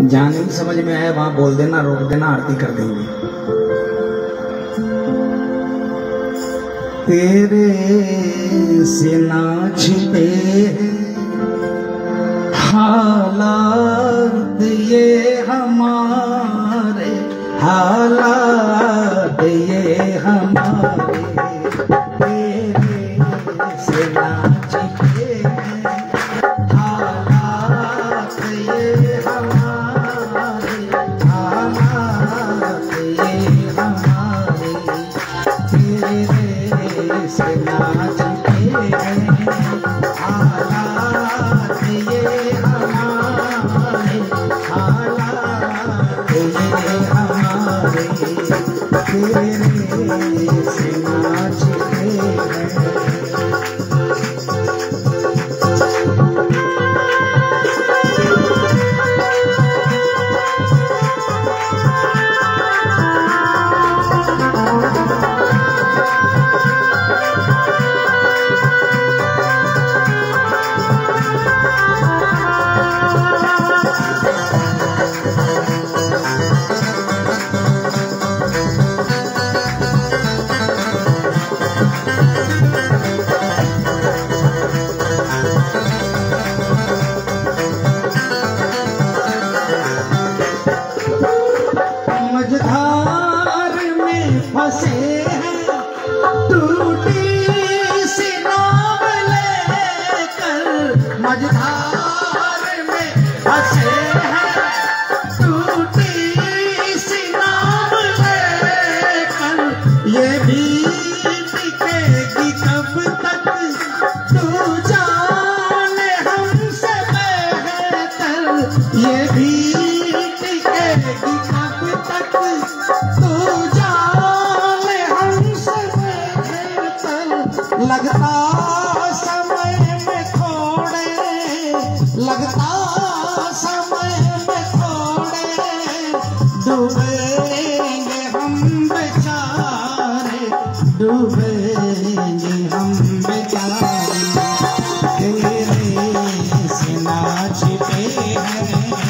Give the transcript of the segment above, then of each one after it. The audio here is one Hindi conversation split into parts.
जहाँ नहीं समझ में आया वहां बोल देना, रोक देना, आरती कर देंगे। तेरे से ना छिपे हालात ये हमारे, हालात ये हमारे, तेरे से ना छिपे हालात ये हमारे, हालात ये हमारे, तेरे से ना छिपे हालात ये हमारे, हालात ये हमारे, तेरे से ना छिपे मझधार में फंसे हैं, टूटी सी नाव लेकर, मझधार में फंसे हैं, टूटी सी नाव लेकर, ये भी टिकेगी कब तक तू जाने हमसे बेहतर, ये भी टिकेगी कब तक तू जाने हमसे बेहतर, लगता समय में थोड़े, लगता समय में थोड़े, डूबेंगे हम बेचारे, डूबेंगे हम बेचारे, तेरे से ना छिपे हैं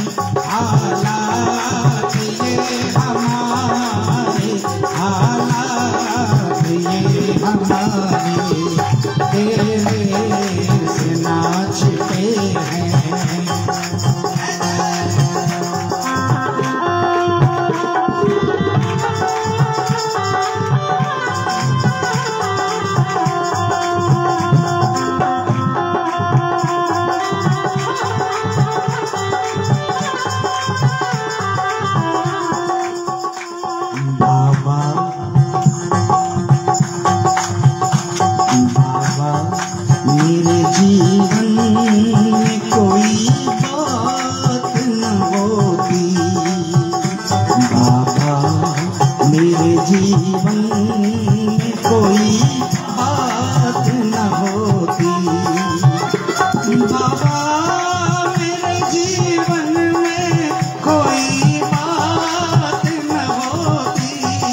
हालात ये हमारे, हालात ये हमारे, तेरे से ना छिपे हैं। बाबा बाबा मेरे जीवन में कोई बात न होती, बाबा मेरे जीवन में कोई बात न होती, बाबा मेरे जीवन में कोई बात न होती,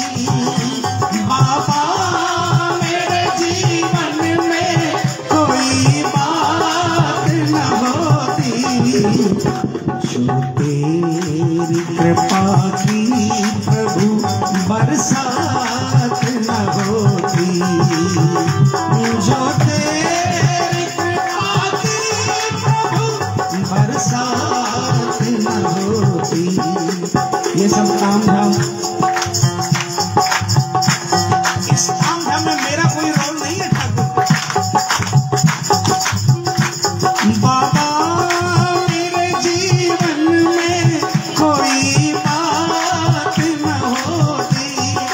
बाबा मेरे जीवन में कोई बात न होती, जो तेरी कृपा की प्रभु बरसात न होती, जो तेरी कृपा की प्रभु बरसात न होती। ये सब काम धाम, इस काम धाम में मेरा कोई रोल नहीं है ठाकुर। बाबा मेरे जीवन में कोई बात न होती,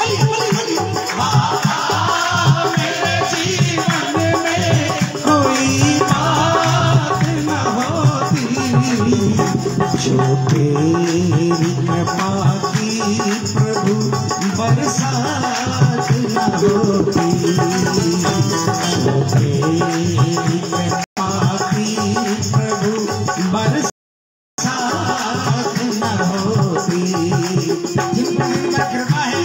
बाबा मेरे जीवन में कोई बात न होती, जो तेरी कृपा की प्रभु बरसात न होती, जो तेरी कृपा की प्रभु बरसात न होती, जिन पर कृपा है।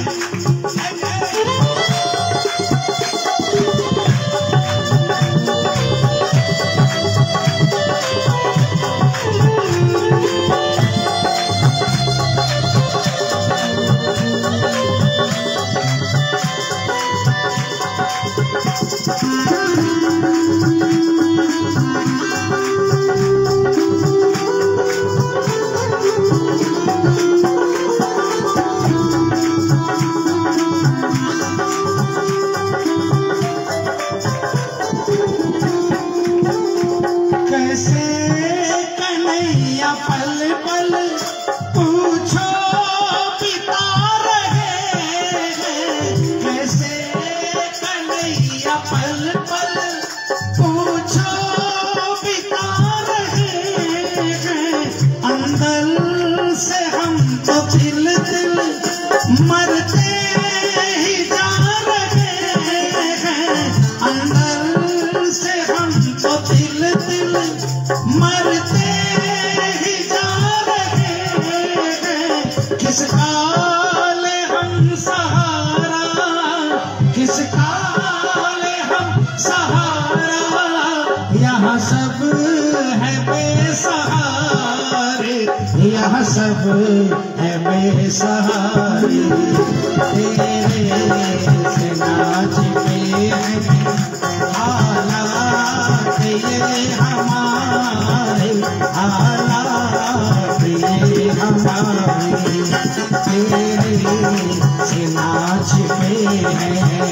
कन्हैया पल पल पूछो बिता रहे हैं, कैसे कन्हैया पल पल पूछो बिता रहे हैं। अंदर से हम तो दिल दिल मरते ही जा रहे हैं, अंदर से हम तो दिल दिल मरते ही जा रहे हैं। किसका ले हम सहारा, किसका ले हम सहारा, यहाँ सब है बेसहारे, यहाँ सब है बेसहारे। तेरे से नाच पे हैं हालात ये हमारे, हालात ये हमारे, तेरे से नाच पे हैं।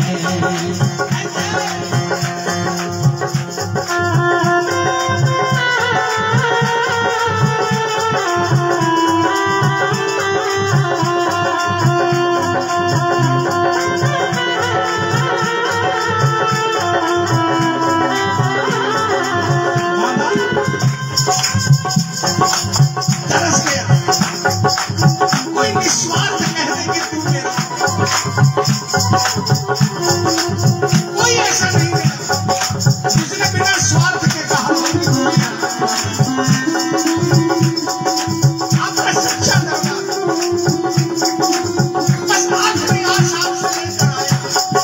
तरस गया, कोई निस्वार्थ कह दे कि तू मेरा, कोई ऐसा नहीं मेरा जिसने बिना स्वार्थ के कहा आपका सच्चा दरबार बस आखिरी आस आपसे लेकर आया।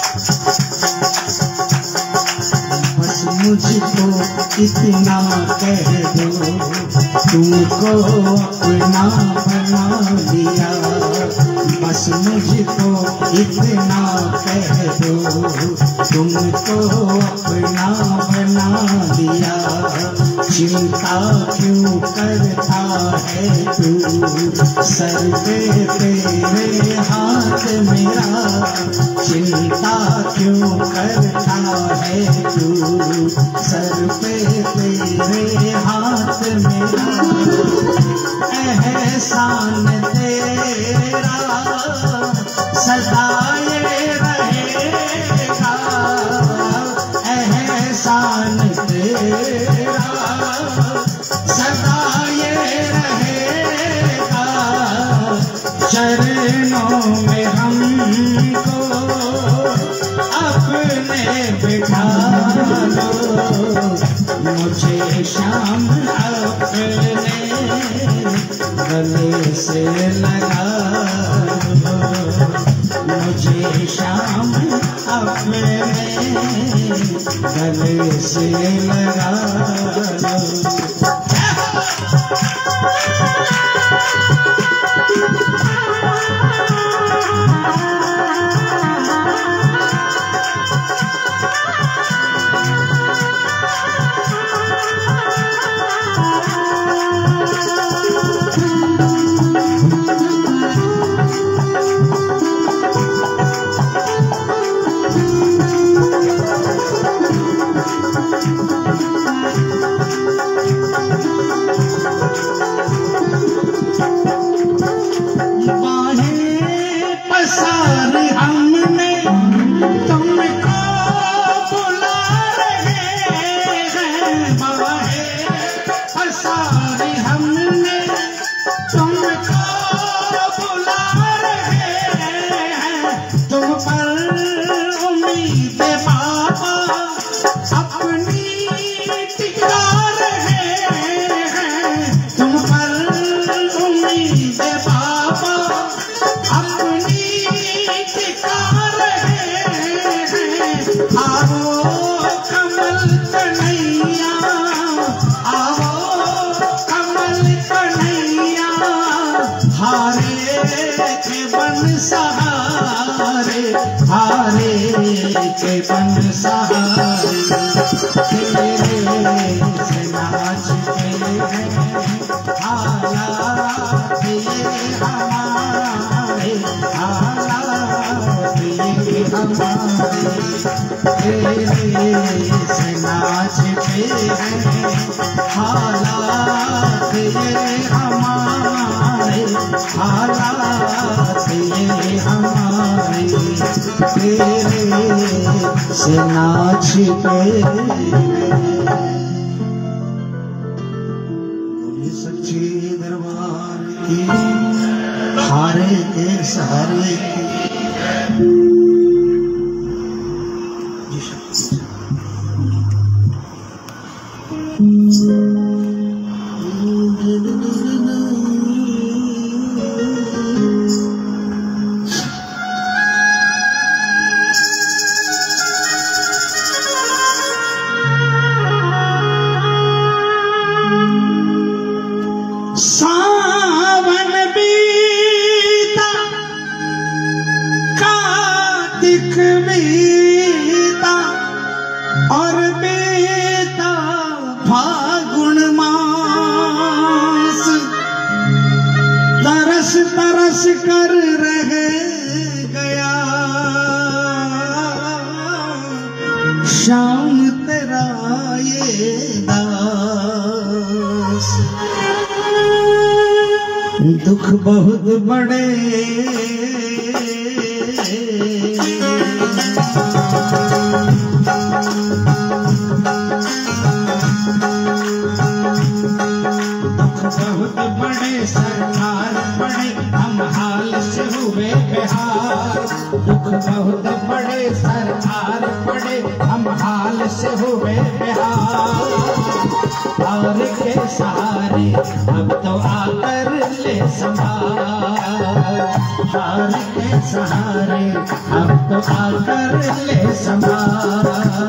बस मुझको इतना कह दो तुमको अपना बना लिया, बस मुझको इतना कह दो तुमको अपना बना लिया। चिंता क्यों करता है तू, सर पे तेरे हाथ मेरा, चिंता क्यों करता है तू, सर पे तेरे हाथ मेरा। एहसान तेरा सदा ये रहेगा, एहसान तेरा सदा ये रहेगा। चरणों में हमको अपने बिठा लो, मुझे शाम अपने गले से लगा लो, मुझे शाम अपने गले से लगा लो। हारे के बन सहारे तेरे से नाचते हैं हालात ये हमारे हालात ये हमारे तेरे से नाचते हैं हालात से ना छिपे। बोलिए सच्चे दरबार की, हारे के सहारे की। सावन बीता, कार्तिक बीता और बीता फागुन मास। तरस तरस कर रह गया शाम तेरा ये दास। दुख बहुत बड़े बहुत बड़े सरकार पड़े, हम हाल से हुए बिहार। दुख बहुत बड़े सरकार पड़े, हम हाल से हुए बिहार। और के सहारे अब तो आकर ले संभाल। और के सहारे अब तो आकर ले संभाल।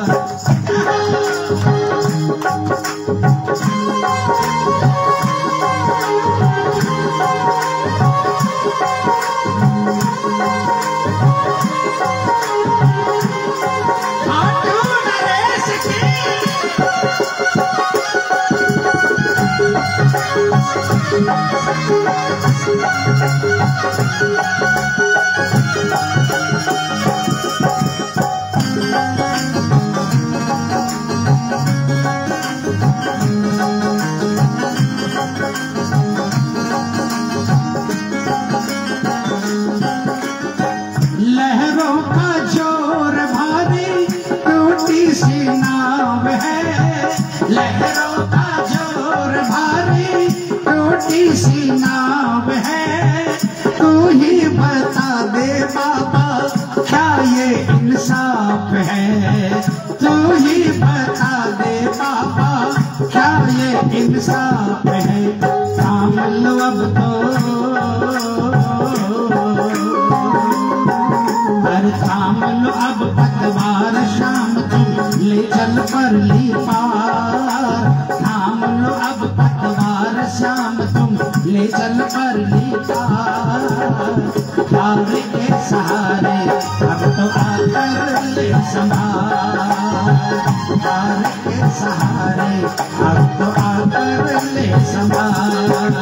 लहरों का जोर भारी टूटी सी नाव है। लहरों का जोर भारी टूटी सी नाव है। तू ही बता दे बाबा क्या ये इंसाफ है। तू ही बता दे बाबा क्या ये इंसाफ है। काम लो अब तो थाम लो अब पतवार शाम तुम ले चल पर ली पार। थाम लो अब पतवार शाम तुम ले चल पर ली पार। हार के सहारे अब तो आकर ले संभाल। हार के सहारे अब तो आकर ले संभाल।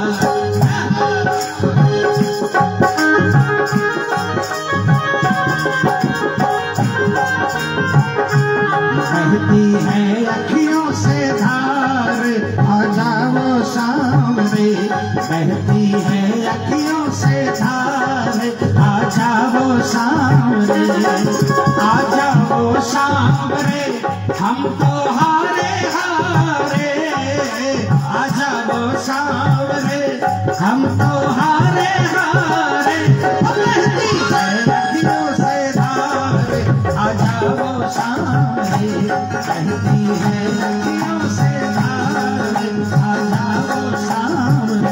बहती है अखियों से धार आ जाओ सामने। बहती है अखियों से धार आ जाओ सामने। आ जाओ सामने हम तो हारे हारे। आ जाओ सामने हम तो हारे हारे। बहती है अखियों से धार आ जाओ सामने। कहती है अखियों से धार आ जाओ सामने।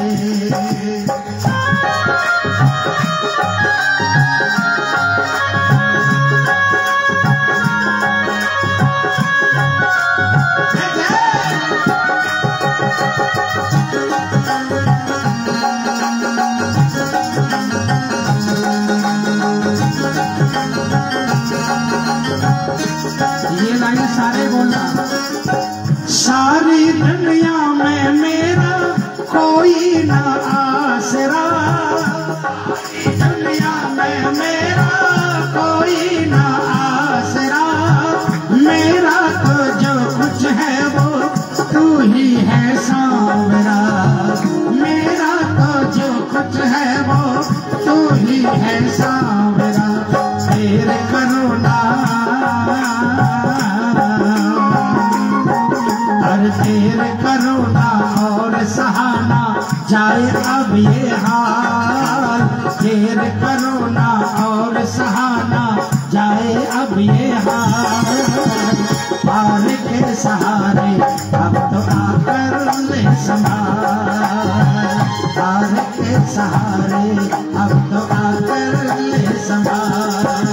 जाए अब ये हाल, देर करो ना और सहाना जाए अब ये हाल। पार के सहारे अब तो आकर ले संभाल, पार के सहारे अब तो आकर ले संभाल।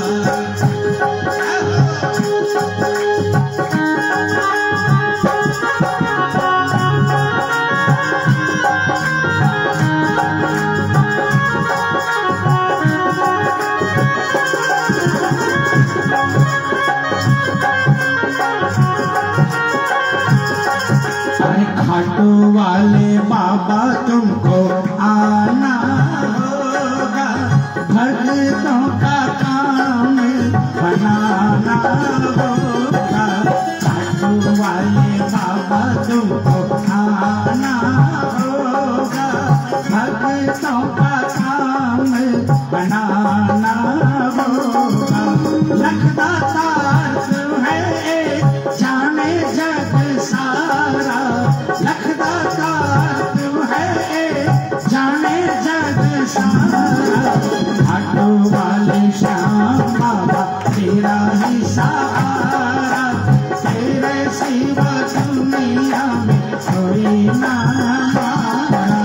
खाटू वाले बाबा तुमको आना होगा, भक्तों का काम बनाना होगा। खाटू वाले बाबा तुमको आना होगा, भक्तों का काम बनाना होगा। लखदातार तू है जाने जग सारा, लखदातार तू है जाने जग सारा। खाटू वाले श्याम बाबा तेरा ही सहारा, तेरे सिवा दुनिया में कोई ना हमारा।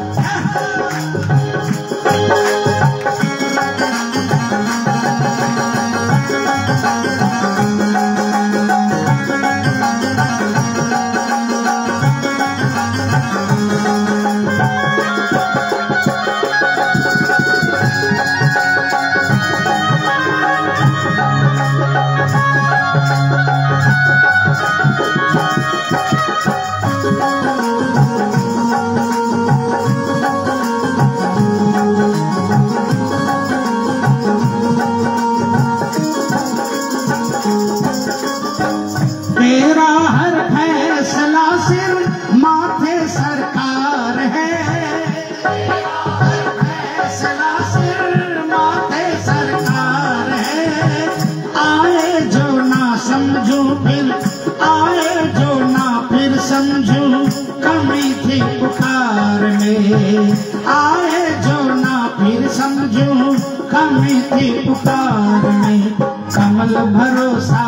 तेरा हर फैसला सिर माथे सरकार है, हर फैसला सिर माथे सरकार है। आए जो ना समझू फिर, आए जो ना फिर समझू, कमी थी पुकार में। आए जो ना फिर समझू, कमी थी पुकार में। कमल भरोसा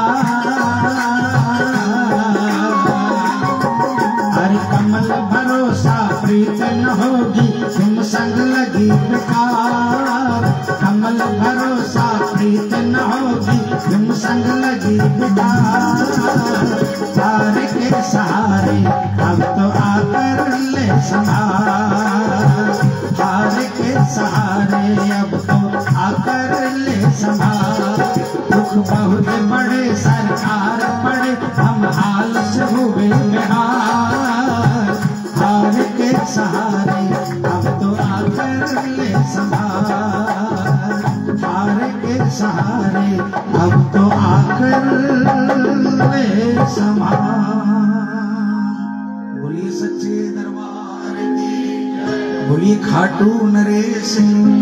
हर कमल भरोसा, प्रीत न होगी तुम संग लगी बेकार। कमल भरोसा प्रीत न होगी तुम संग लगी बेकार। तार के सहारे अब तो आकर ले संभाल, तार के सहारे अब तो आकर ले संभाल। दुख बहुत बड़े सरकार पड़े, हम हाल से हुए बेहाल। हार के सहारे अब तो आकर ले संभाल, हार के सहारे अब तो आकर ले संभाल। बोलिए सच्चे दरबार की, बोलिए खाटू नरेश।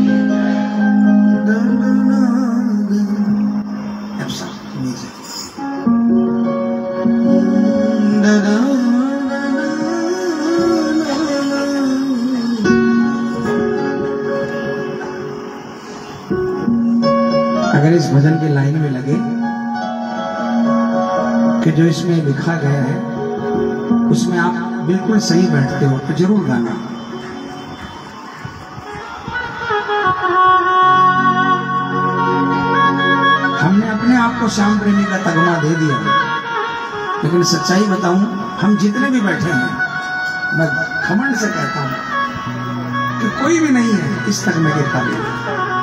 अगर इस भजन की लाइन में लगे कि जो इसमें लिखा गया है उसमें आप बिल्कुल सही बैठते हो तो जरूर गाना। हमने अपने आप को श्याम प्रेमी का तगमा दे दिया, लेकिन सच्चाई बताऊं, हम जितने भी बैठे हैं, मैं घमंड से कहता हूं कि कोई भी नहीं है इस तगमे के काबिल।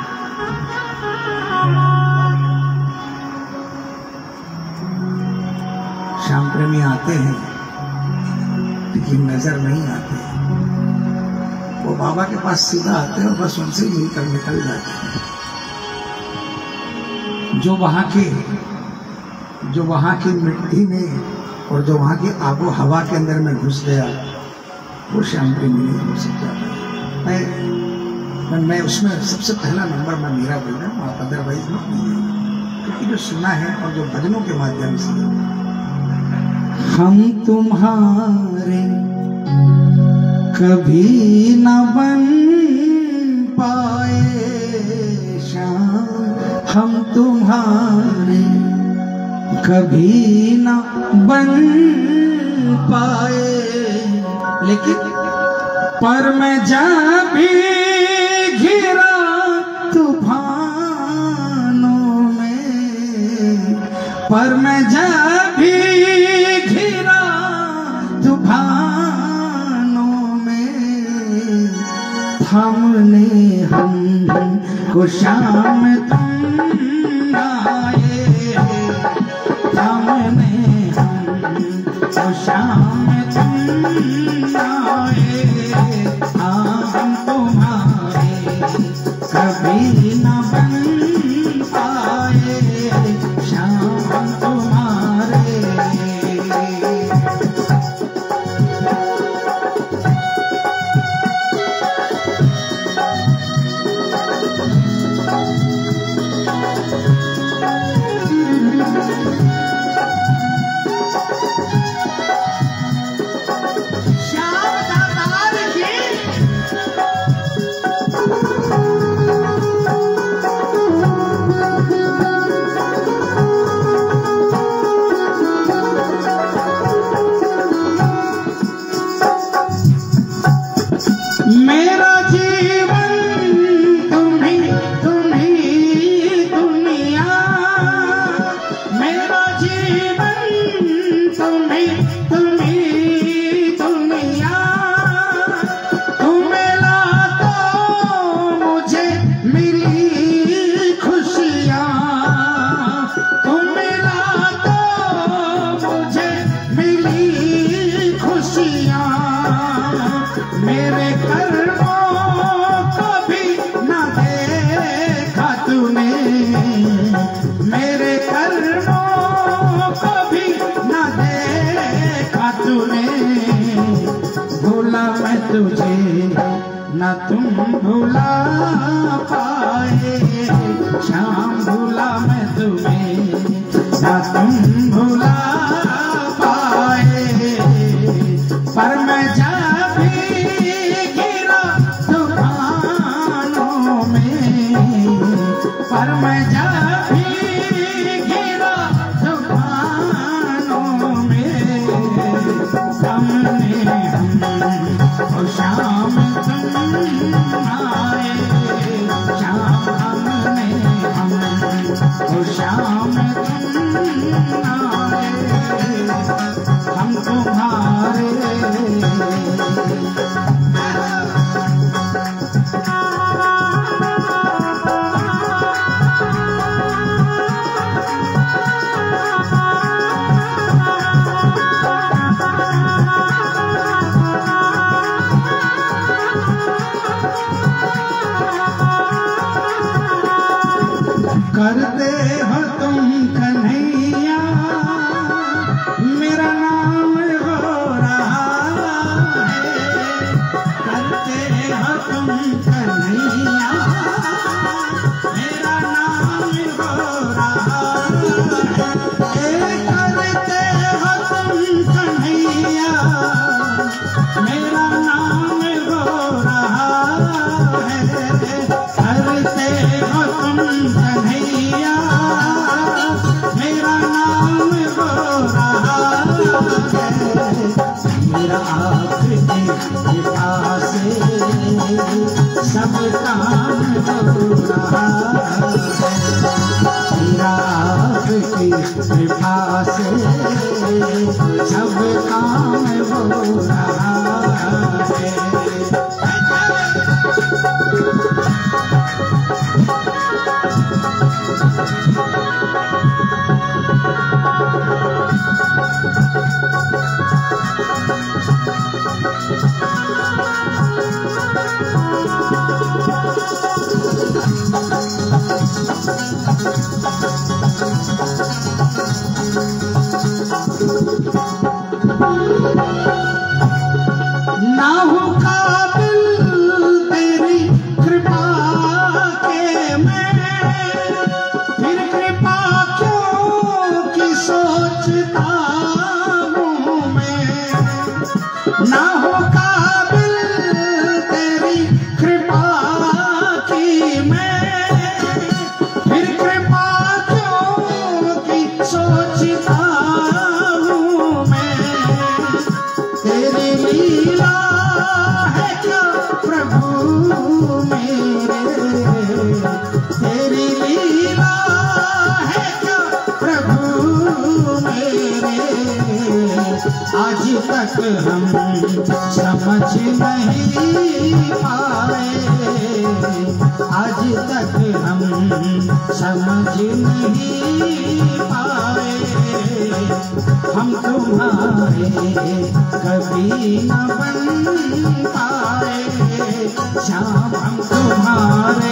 श्याम प्रेमी आते हैं लेकिन नजर नहीं आते। वो बाबा के पास सीधा आते हैं और बस उनसे मिलकर निकल जाते हैं। जो वहां की मिट्टी में और जो वहां की आबो हवा के अंदर में घुस गया, वो श्याम प्रेमी नहीं हो सकता। मैं उसमें सबसे पहला नंबर मैं मेरा बोल रहा हूँ, अदरवाइज नहीं है, क्योंकि जो सुना है और जो भजनों के माध्यम से हम तुम्हारे कभी न बन पाए शाम हम तुम्हारे, कभी न बन पाए, लेकिन पर मैं जब भी घिरा तूफानों में, पर मैं जब भी घिरा तूफानों में, थामने हम को शाम तुम आए, थामने हम को शाम तुम आए, हम तुम्हारे कभी न बन पाए शाम तुम्हारे। मेरा जीवन तुम्ही तुम्ही दुनिया, मेरा जीवन तुम्ही तुम्ही दुनिया, तुम मिला तो मुझे मिली खुशियाँ, तुम मिला तो मुझे मिली खुशियाँ, मेरे कर्मों को भी न देखा तूने, मेरे कर्मों को भी न देखा तूने, भूला मैं तुझे न तुम भूला पाए शाम, भूला मैं तुम्हें न तुम भूला पाए, पर मैं जब भी गिरा तूफानों में, पर मैं जब भी गिरा तूफानों में, सामने हम और शाम तुम आए, शाम हमने हम और शाम तुम आए, हम तुम्हारे। करते हो तुम कन्हैया, मेरा नाम हो रहा है, करते हो तुम कन्हैया, मेरा नाम हो रहा है, करते हो तुम कन्हैया, मेरा नाम हो रहा है, करते हो तुम कन्हैया, मेरा नाम हो रहा है, मेरा आपके कृपा से सब काम हो रहा है, मेरा आपकी कृपा से सब काम हो रहा है। ना हो काबिल तेरी कृपा के मैं, फिर कृपा क्यों की सोचता हूँ मैं, ना हो काबिल समझ नहीं पाए, आज तक हम समझ नहीं पाए। हम तुम्हारे कभी न बन पाए, श्याम हम तुम्हारे।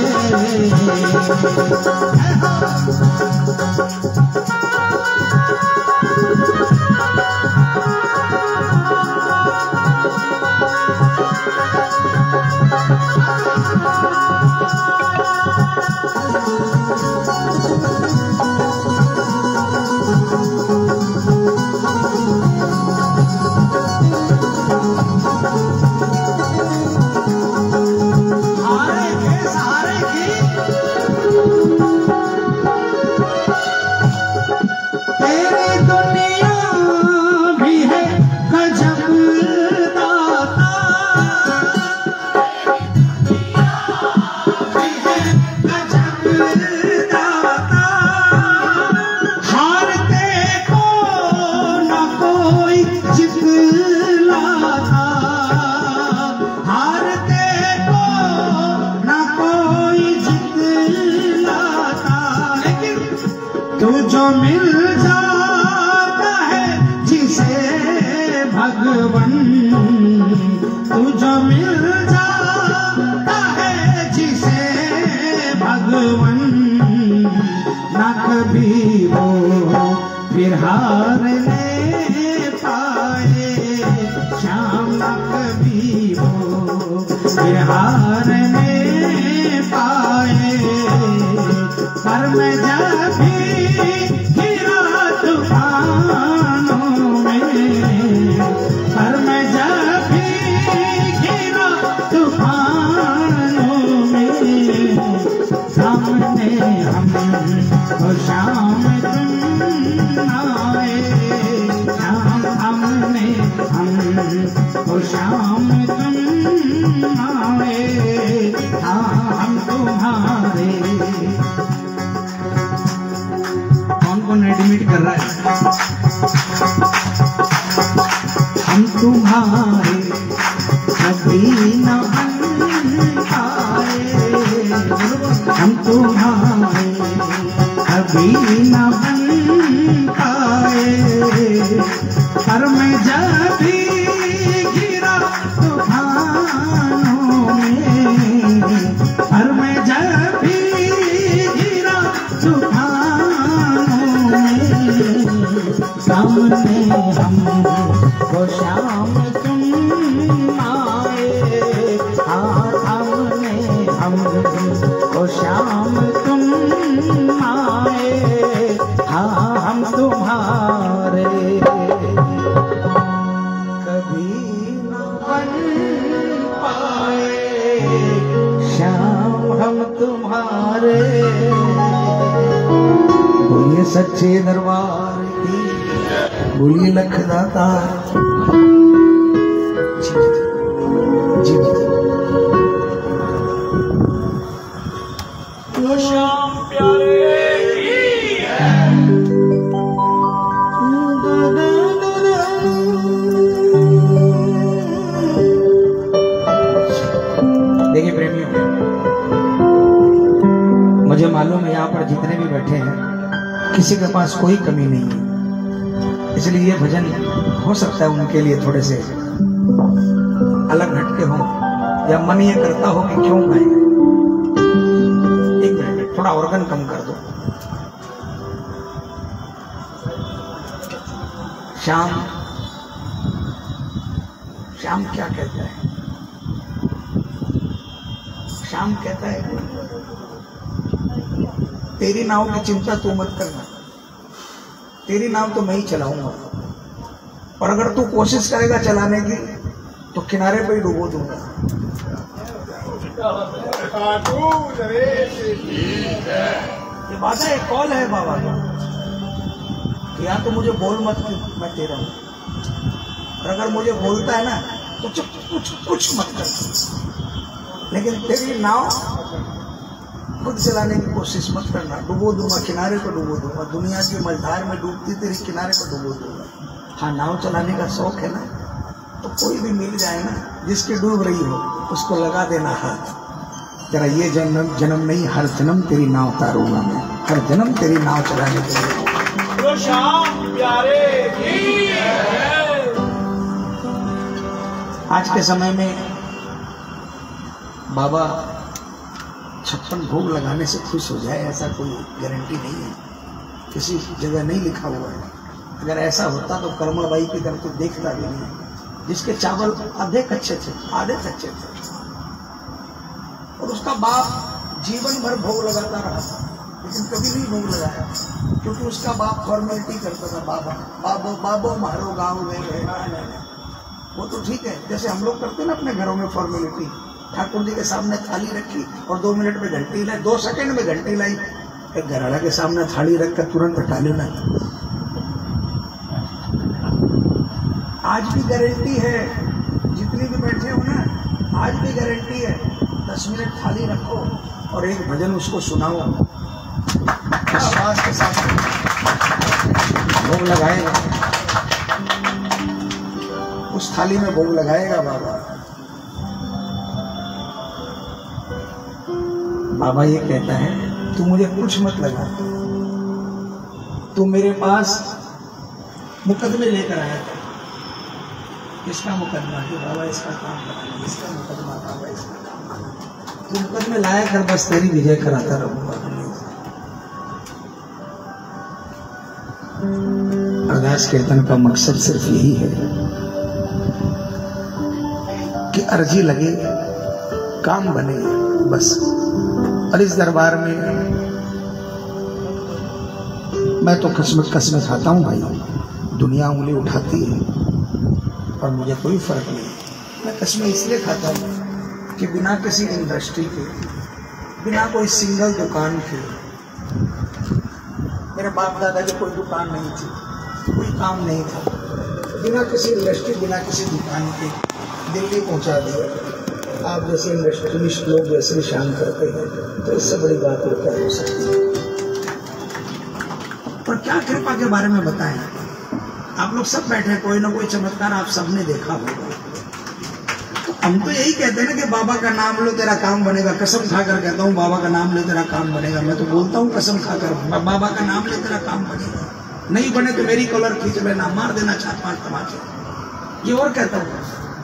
तू जो मिल जाता है जिसे भगवन, तू जो मिल जाता है जिसे भगवन, ना कभी वो फिर हारने पाए, श्याम ना कभी वो फिर हारने पाए। पर मैं जब भी गिरा तूफानों में, पर मैं जब भी गिरा तूफानों में, सामने हम तो शाम तुम आए, शाम सामने हम तो शाम तुम आए। हाँ हम तुम्हारे। कौन रेडीमेड कर रहा है? हम तुम्हारे कभी न बन पाए, हम तुम्हारे कभी न बन पाए। पर मैं जब भी गिरा तूफानों में, पर मैं जब भी गिरा तूफानों में, सामने हम को शाम तुम आए। हाँ सामने हम को शाम तुम आए। हाँ हम तुम्हारे कभी न बन पाए, श्याम हम तुम्हारे। बोलिए सच्चे दरबार की, बोलिए लखदाता जी। तो श्याम प्यारे देखिए प्रेमियों, मुझे मालूम है यहाँ पर जितने भी बैठे हैं किसी के पास कोई कमी नहीं है, इसलिए ये भजन हो सकता है उनके लिए थोड़े से अलग हटके हो, या मन ये करता हो कि क्यों गाएं। एक मिनट, थोड़ा ऑर्गन कम कर दो। श्याम, श्याम क्या कहता है? श्याम कहता है तेरी नाव की चिंता तू मत करना, तेरी नाव तो मैं ही चलाऊंगा, और अगर तू कोशिश करेगा चलाने की तो किनारे पे ही डुबो दूंगा। ये बात है, कॉल है बाबा कि या तो मुझे बोल मत कि मैं तेरा हूं, और अगर मुझे बोलता है ना तो चुप कुछ मत कर, लेकिन तेरी नाव खुद चलाने की कोशिश मत करना। डुबो दूंगा, किनारे पर डुबो दूंगा, दुनिया की मझधार में डूबती तेरी किनारे पर डुबो दूंगा। हाँ, नाव चलाने का शौक है ना, तो कोई भी मिल जाए ना जिसकी डूब रही हो उसको लगा देना हाथ। तेरा ये जन्म नहीं, हर जन्म तेरी नाव उतारूंगा मैं, हर जन्म तेरी नाव चलाने के लिए। आज के समय में बाबा 56 भोग लगाने से खुश हो जाए ऐसा कोई गारंटी नहीं है, किसी जगह नहीं लिखा हुआ है। अगर ऐसा होता तो कर्मबाई की तरफ तो देखता भी नहीं, जिसके चावल आधे कच्चे थे, आधे कच्चे थे, और उसका बाप जीवन भर भोग लगाता रहा था, लेकिन कभी नहीं भोग लगाया, क्योंकि उसका बाप फॉर्मेलिटी करता था। बाबा बाबो बाबो मारो गाँव में रहना है, वो तो ठीक है, जैसे हम लोग करते हैं ना अपने घरों में फॉर्मेलिटी। ठाकुर जी के सामने थाली रखी और 2 मिनट में घंटी लाई, 2 सेकंड में घंटी लाई। एक घराड़ा के सामने थाली रखकर तुरंत हटा लेना। आज भी गारंटी है, जितने भी बैठे हो ना, आज भी गारंटी है, 10 मिनट थाली रखो और एक भजन उसको सुनाओ, विश्वास के साथ भोग लगाएगा, उस थाली में भोग लगाएगा बाबा। बाबा ये कहता है तू मुझे कुछ मत लगा, तू मेरे पास मुकदमे लेकर आया था। किसका मुकदमा? कि बाबा इसका काम करा, इसका मुकदमा, बाबा इसका काम करा। तू मुकदमे लाया कर, बस तेरी विजय कराता रहूंगा। अरदास कीर्तन का मकसद सिर्फ यही है कि अर्जी लगे, काम बने, बस। और इस दरबार में मैं तो कसम खाता हूं भाई, दुनिया उंगली उठाती है और मुझे कोई फर्क नहीं। मैं कसम इसलिए खाता हूं कि बिना किसी इंडस्ट्री के, बिना कोई सिंगल दुकान के, मेरे बाप दादा की कोई दुकान नहीं थी, कोई काम नहीं था, बिना किसी इंडस्ट्री, बिना किसी दुकान के दिल्ली पहुंचा दिया। आप जैसे इंडस्ट्रियलिस्ट लोग जैसे शान करते हैं तो इससे बड़ी बात और क्या हो सकती है। पर क्या कृपा के बारे में बताएं, आप लोग सब बैठे, कोई ना कोई चमत्कार आप सबने देखा होगा। तो हम तो यही कहते हैं ना कि बाबा का नाम लो तेरा काम बनेगा। कसम खाकर कहता हूँ बाबा का नाम ले तेरा काम बनेगा। मैं तो बोलता हूँ कसम खाकर, बाबा का नाम ले तेरा काम बनेगा। नहीं बने तो मेरी कॉलर खींच लेना, मार देना 4-5 तमाचे। ये और कहता हूँ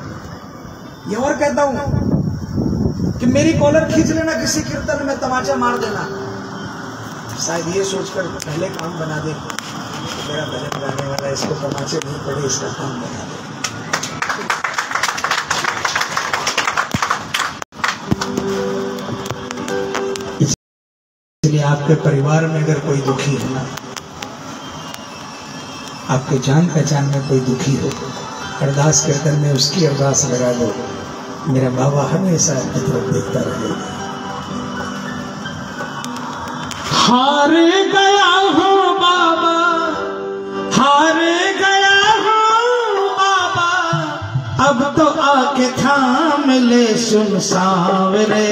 कि मेरी कॉलर खींच लेना, किसी कीर्तन में तमाचा मार देना। शायद ये सोचकर पहले काम बना दे तो मेरा भजन गाने वाला इसको तमाचे नहीं पड़े, इसका काम बना दे। इसलिए आपके परिवार में अगर कोई दुखी है ना, आपके जान पहचान में कोई दुखी हो, अरदास कीर्तन में उसकी अरदास लगा दो, मेरा बाबा हमेशा आपकी तरफ देखता रहेगा। हार गया हूँ बाबा, हार गया हूँ बाबा, अब तो आके थाम ले सुन सांवरे,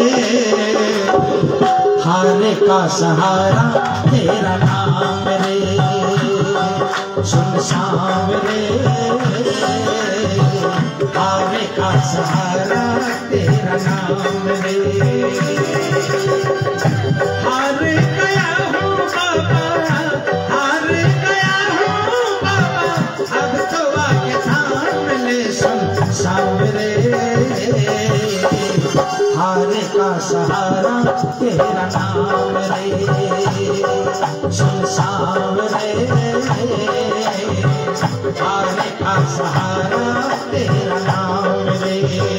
हार का सहारा तेरा नाम रे, सुन सांवरे, हार का सहारा तेरा नाम रे। हार गया हूँ बाबा, हार गया हूँ बाबा, अब तो आके थाम ले सुन सांवरे, हार का सहारा तेरा नाम रे, सुन सांवरे, हार का सहारा तेरा नाम रे।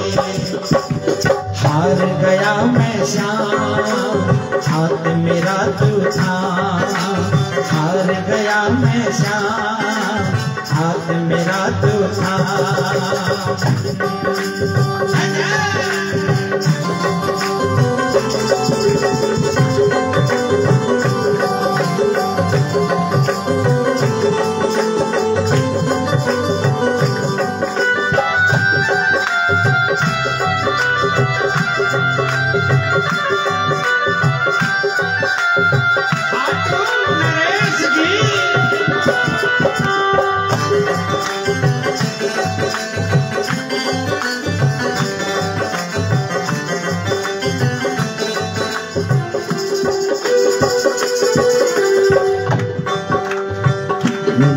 हार गया मैं श्याम, हाथ मेरा तू था, हार गया मैं श्याम, हाथ मेरा तू था।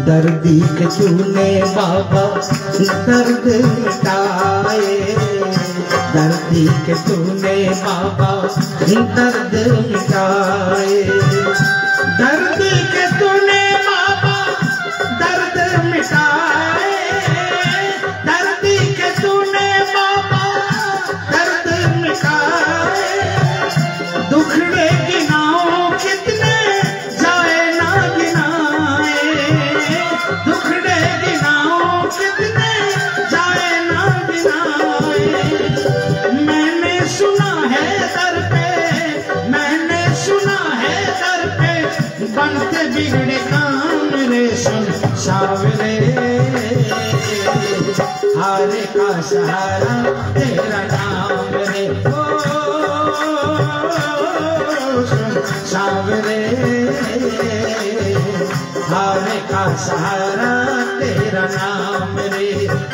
दर्दी के तूने बाबा दर्द मिटाए, दर्दी के तूने बाबा दर्द मिटाए, दर्दी के तूने बाबा दर्द मिटाए, दर्दी के तूने बाबा दर्द मिटाए, दुखड़े गिनाओ कितने जाए ना गिनाए, दुखड़े गिनाओ कितने जाए ना गिनाए, मैंने सुना है दर पे, मैंने सुना है दर पे, बनते बिगड़े काम रे सुन सावरे, हारे का सहारा तेरा नाम रे, सुन सावरे, हारे का सहारा तेरा नाम रे।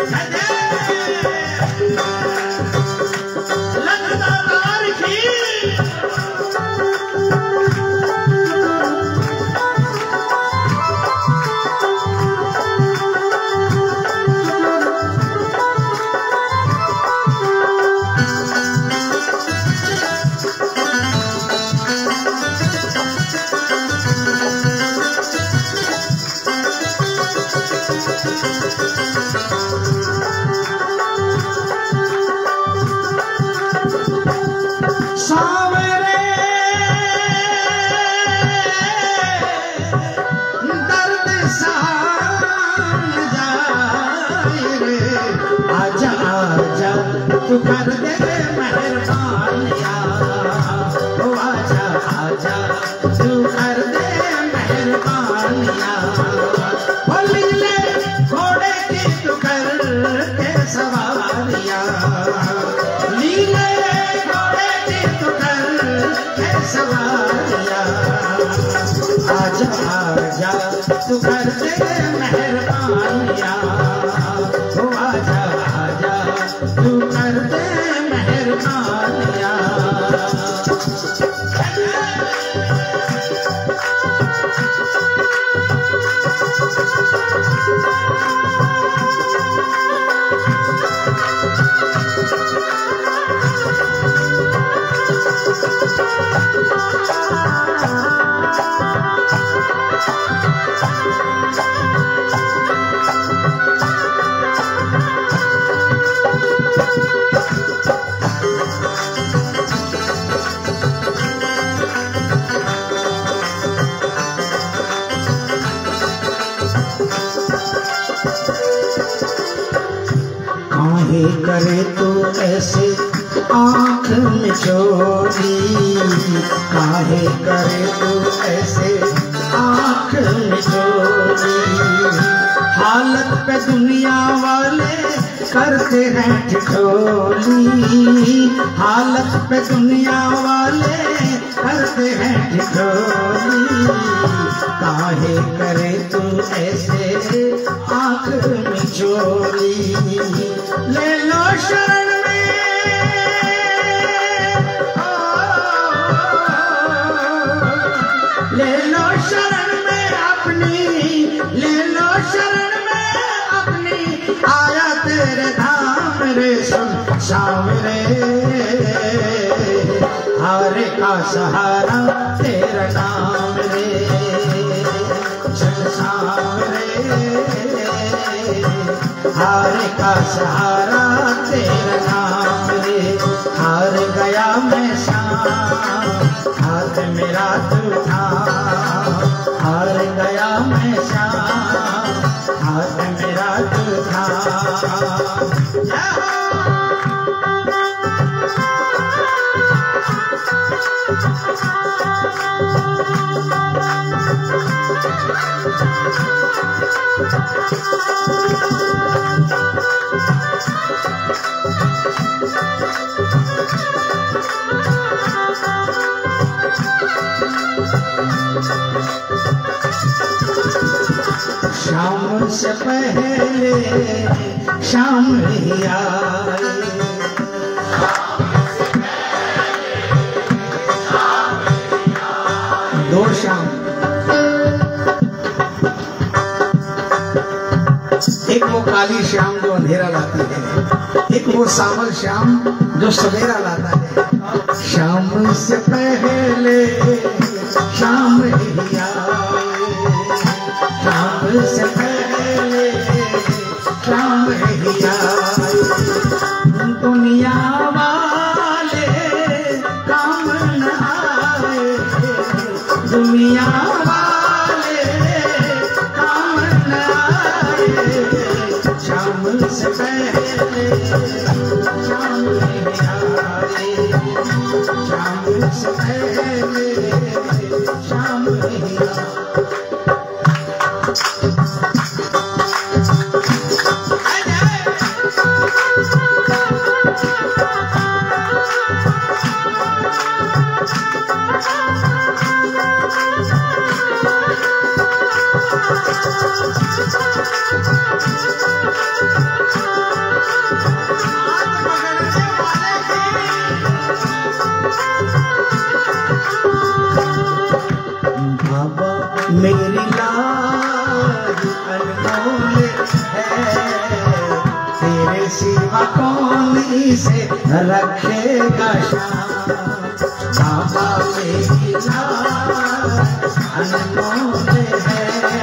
तू कर दे मेहरबानिया, ओ आजा आजा तू कर दे मेहरबानिया, ओ लीले घोड़े की तू कर के सवारिया, लीले घोड़े की तू कर के सवारिया, आजा आजा तू कर दे मेहरबानिया, ओ आजा आजा तू कर दे मेहरबानिया। काहे करे तू ऐसे आँख में चोरी, काहे करे तू ऐसे आँख में चोरी, हालत पे दुनिया वाले करते हैं ठिठोली, हालत पे दुनिया वाले करते हैं ठिठोली, काहे करे तू ऐसे आँख में चोरी, ले लो शरण में, ले लो शरण में अपनी, ले लो शरण में अपनी, आया तेरे धाम रे सुन सावरे, हारे का सहारा तेरा नाम रे, सुन सावरे, हारे का सहारा तेरा नाम रे, हार गया मैं शाम, हाथ मेरा तू था, हार गया मैं शाम, हाथ मेरा तू था। शाम से पहले शाम ही आए, दो शाम काली श्याम जो अंधेरा लाती है, एक वो सावल श्याम जो सवेरा लाता है। शाम से पहले शाम ही आए, शाम से पहले शाम ही आए। दुनिया वाले काम न आए, दुनिया वाले काम न आए। शाम से पहले शाम ही आए, शाम से पहले शाम ही आए। मेरी लाज अनमोल है, तेरे सिवा कौन इसे रखेगा शाम। बाबा मेरी लाज अनमोल है,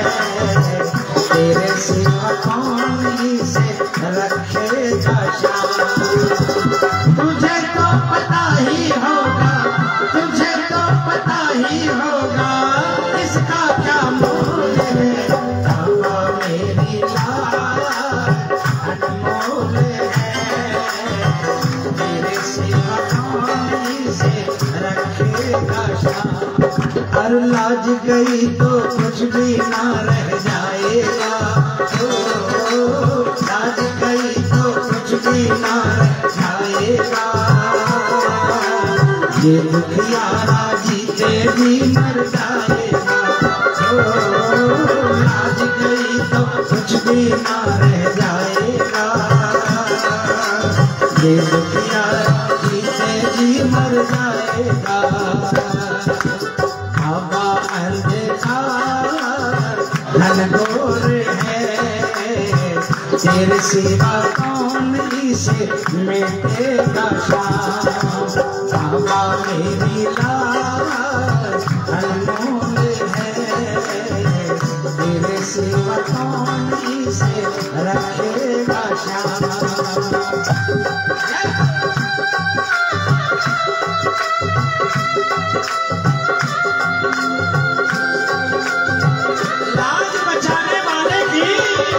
तेरे सिवा कौन इसे रखेगा शाम। तुझे तो पता ही होगा, तुझे तो पता ही होगा इसका क्या मोल है। बाबा मेरी लाज अनमोल है, तेरे सिवा कौन इसे रखेगा शाम। और लाज गई तो कुछ भी ना रह जाएगा, लाज गई तो कुछ भी ना रह जाएगा। ये दुखियारा जीते भी मर जाएगा, लाज गई तो कुछ भी ना रह जाएगा। ये दुखियारा जीते भी मर जाएगा। बाबा अंधकार घनघोर है, तेरे सिवा कौन इसे मिटेगा शाम। बाबा मेरी लाज अनमोल है, तेरे सिवा कौन इसे रखेगा शाम। लाज बचाने वाले की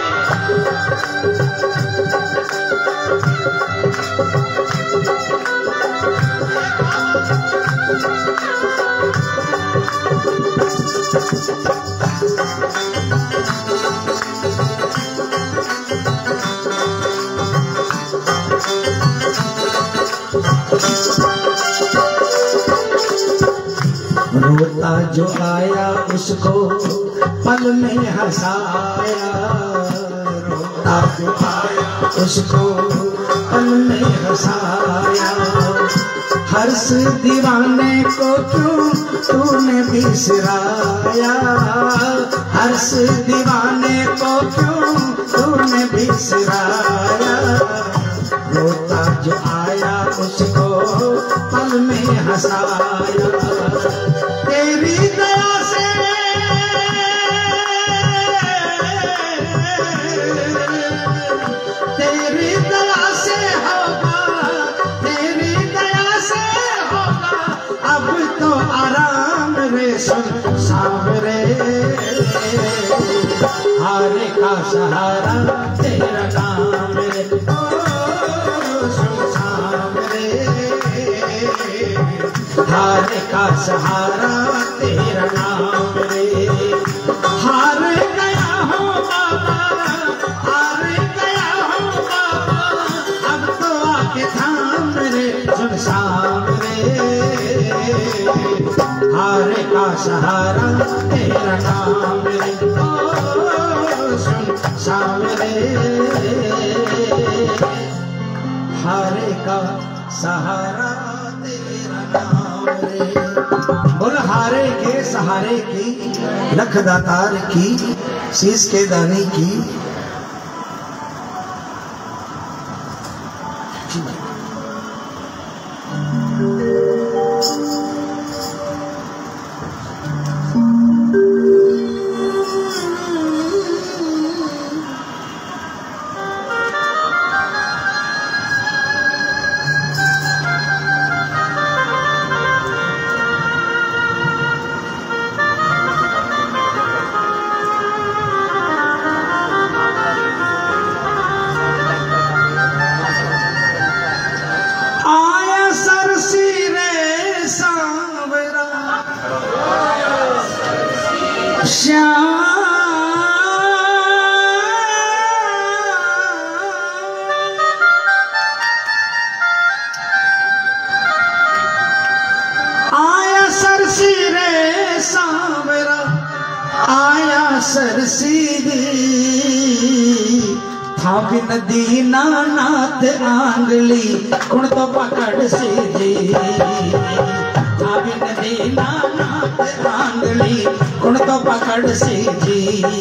रोता जो आया उसको पल में हंसाया, रोता जो आया उसको पल में हंसाया। हर्ष दीवाने को क्यों तूने बिसराया, हर्ष दीवाने को क्यों तूने बिसराया। रोता जो आया उसको पल में हंसाया। तेरी दया से तेरी दया से होगा, तेरी दया से होगा अब तो आराम रे। सुन सावरे हारे का सहारा तेरा नाम रे। हारे का सहारा तेरा नाम रे। हार गया हूँ बाबा, हार गया हूँ बाबा, अब तो आके थाम रे। सुन सामरे हारे का सहारा तेरा नाम रे। सुन सामरे हारे का सहारा तेरा नाम रे। बोल हारे के सहारे की, लख दातार की, शीश के दाने की, सरसीदी था बिन दीना नाथ आंगली कुण तो पकड़ सीधी था बिन दीना नाथ आंगली कुण तो पकड़ सीधी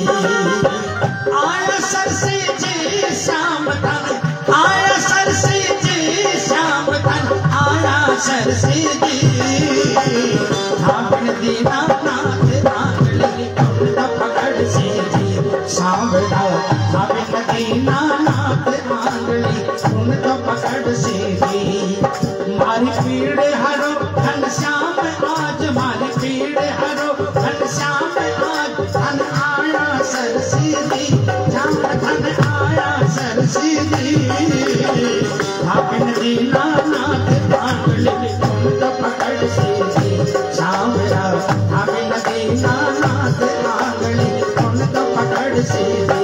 आया सरसीजी श्याम धन आया सरसीजी श्याम धन आया सरसीजी था बिन दीना नाथ आंगली कुण तो पकड़ सीधी सांवरा था बिन दीना नाथ आंगली कुण तो पकड़ सीधी मारी पीड़ हरो घनश्याम आज मारी पीड़ हरो घनश्याम आज धन आया सरसीधी श्याम धन आया सरसीधी था बिन दीना नाथ आंगली कुण तो पकड़ सीधी सांवरा था बिन दीना नाथ आंगली कुण तो पकड़ सीधी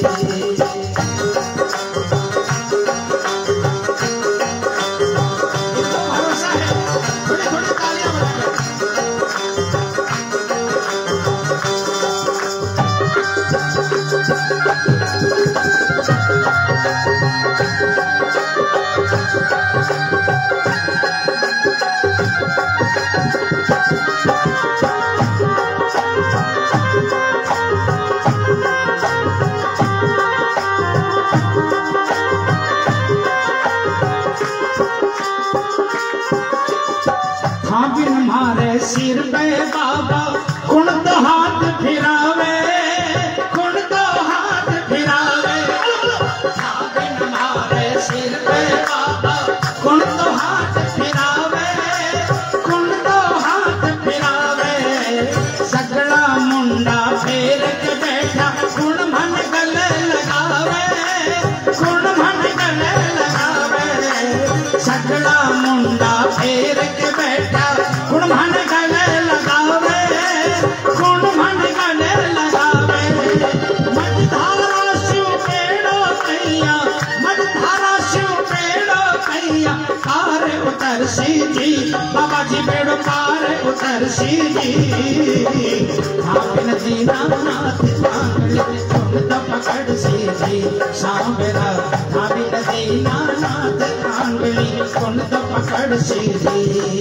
सिर पे बाबा कुण तो हाथ फिरावे कुण तो हाथ फिरावे बिन मारे सिर पे बाबा कुण तो हाथ फिरावे कुण तो हाथ फिरावे सगड़ा मुंडा फेर के बैठा कुण मन गले लगावे कुण मन गले लगावे सगड़ा मुंडा फेर के बैठा कुण मन गले लगावे कुण मन गले लगावे मझधारा शिव पेड़ो कैया मझधारा शिव पेड़ो कैया पार उतर सीधी बाबा जी पेड़ो पार उतर सीधी था बिन दीना नाथ आंगली कुण तो पकड़ सीधी सांवरा था बिन दीना नाथ आंगली कुण तो पकड़ सीधी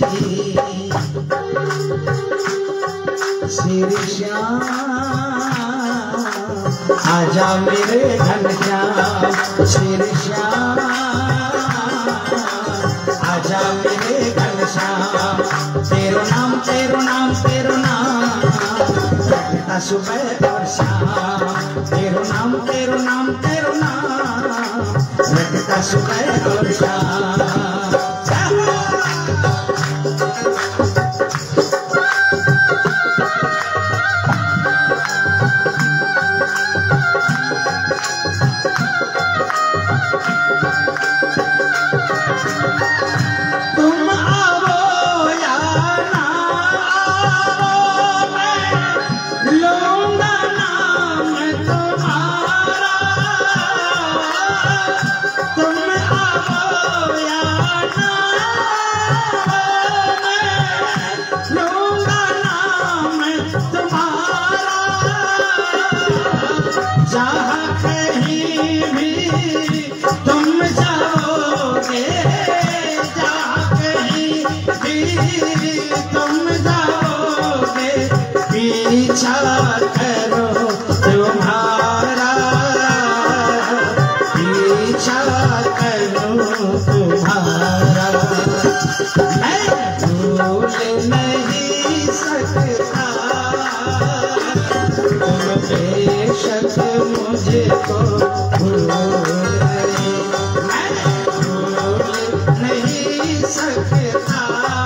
श्री श्याम आजा मेरे घनश्याम श्री श्याम आजा मेरे घनश्याम तेरो नाम तेरो नाम तेरो नाम रखता सुबह और शाम तेरो नाम तेरो नाम तेरो नाम रखता सुबह और शाम पीछा करो तुम्हारा पीछा करो तुम्हारा मैं भूल नहीं सकता तुम बेशक मुझको भूल गए मैं भूल नहीं सकता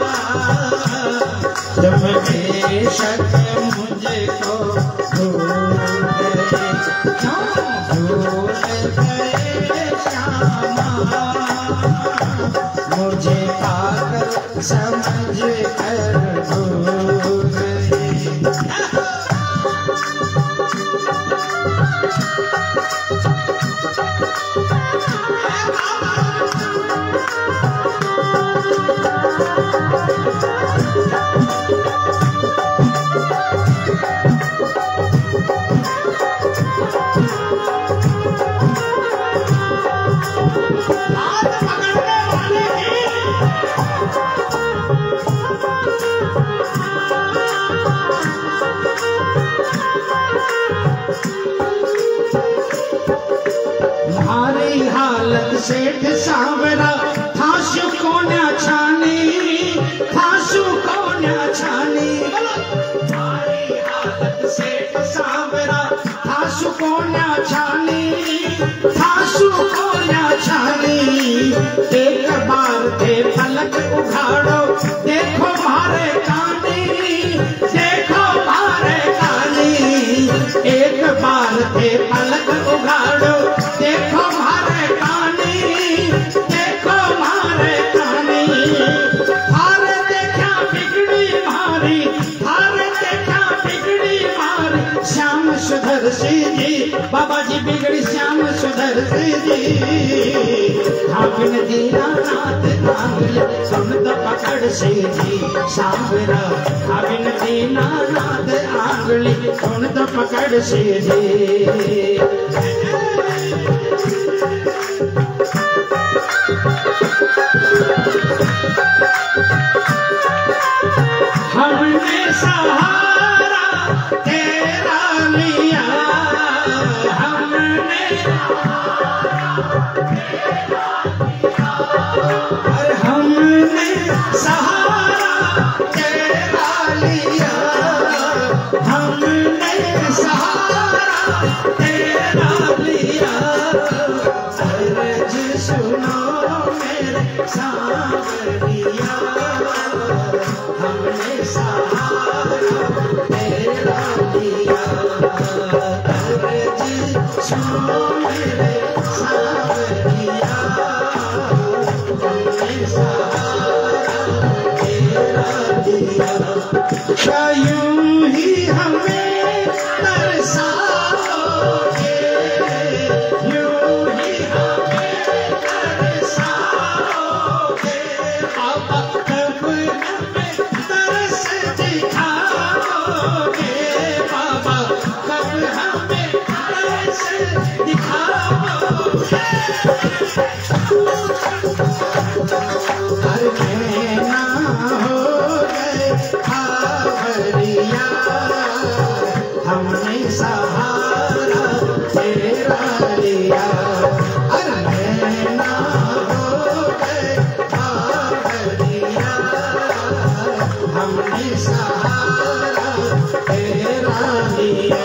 तुम बेशक मुझको भूल गए क्यों भूल गए श्यामा मुझे पागल समझ कर भूल गए भारी हालत सेठ सांवरा थाशु कोन्या छानी, थाशु कोन्या छानी। भारी हालत सेठ सांवरा थाशु कोन्या छानी, थाशु कोन्या छानी। एक बार थे पलक उघाड़ो देखो मारे कानी, देखो मारे कानी। एक बार थे पलक उघाड़ो देखो मारे कानी, देखो मारे कानी। हारे देखा बिगड़ी मारी, हारे देखा बिगड़ी मारी। श्याम सुधर सी जी बाबा जी बिगड़ी श्याम सुधर सी जी। भागन दीना नाथ नागल सुन तो पकड़ सी जी सांवरा। भागन दीना नाथ आंगली सुन तो पकड़ सी जी। हमने सहारा तेरा लिया, हमने अरे हमने सहारा तेरा लिया, हमने सहारा तेरा लिया। अर्ज सुनो मेरे सांवरिया, हमने सहारा तेरा लिया। अर्ज सुनो मेरे सांवरिया, हमने सहारा तेरा लिया। क्या यूं ही हमें तरसाओगे, यूं ही हमें तरसाओगे। बाबा कब हमें तरस दिखाओगे, बाबा कब हमें तरस दिखाओगे। हर महीना हो गए आवरिया, हमने सहारा तेरा लिया। हर महीना हो गए आवरिया, हमने सहारा तेरा लिया।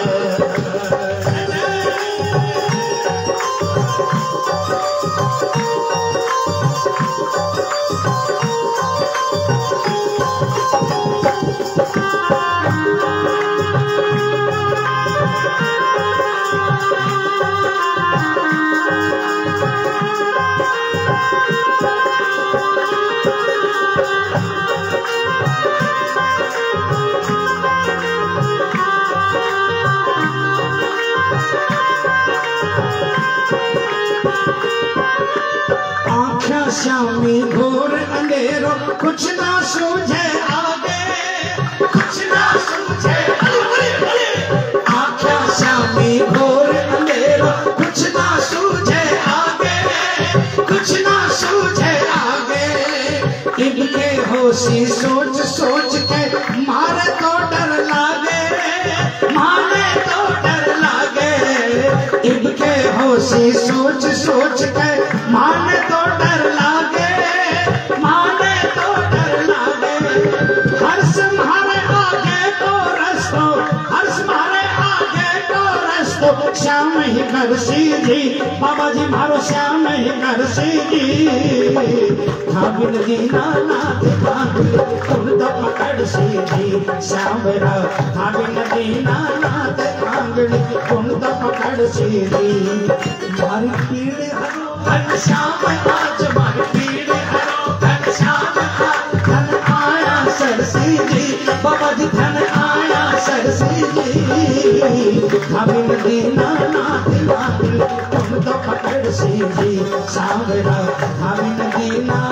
श्यामी घोर अंधेरो कुछ ना सूझे आगे, कुछ ना सूझे आँखा। श्यामी घोर अंधेरो कुछ ना सूझे आगे, कुछ ना सूझे आगे। इनके होशी सोच सोच के मारे तो डर लागे, मारे तो डर लागे। इनके होशी सोच सोच के माने तो डर लागे, माने तो डर लागे। हर्ष मारे आगे तो रस्तो, हर्ष मारे आगे तो रस्तो। श्याम ही कर सी जी बाबा जी मारो श्याम ही कर सी जी। भागिन दीना नाथ भागिन तुम तो पकड़ सी जी सांवरा। भागिन दीना नाथ भागिन तुम तो पकड़ सी जी। मारी पीड़ हरो धन श्याम आज, मारी पीड़ हरो धन श्याम आज। धन आया सरसी जी बाबा जी, धन आया सरसी जी। भागिन दीना नाथ भागिन तुम तो पकड़ सी जी सांवरा। भागिन दीना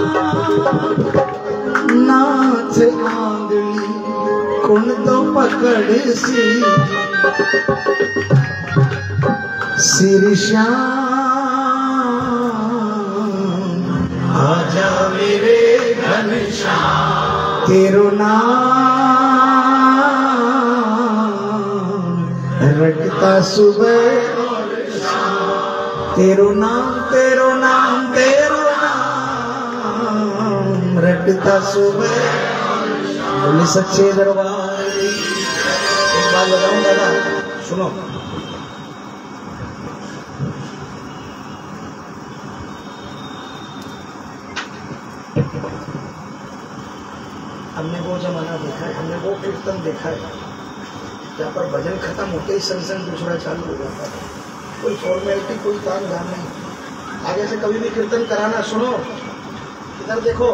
नाथ आंगली कुण तो पकड़ सी। श्री श्याम आजा मेरे घर। तेरो नाम रटता सुबह तेरो नाम तेरो नाम तेरो नाम रटता सुबह। बोले सच्चे दरबार। एक बात बताऊं दादा, सुनो। हमने वो जमाना देखा है, हमने वो कीर्तन देखा है जहाँ पर भजन खत्म होते ही संग दूसरा चालू हो जाता है। कोई फॉर्मेलिटी, कोई काम धाम नहीं। आगे से कभी भी कीर्तन कराना, सुनो इधर देखो,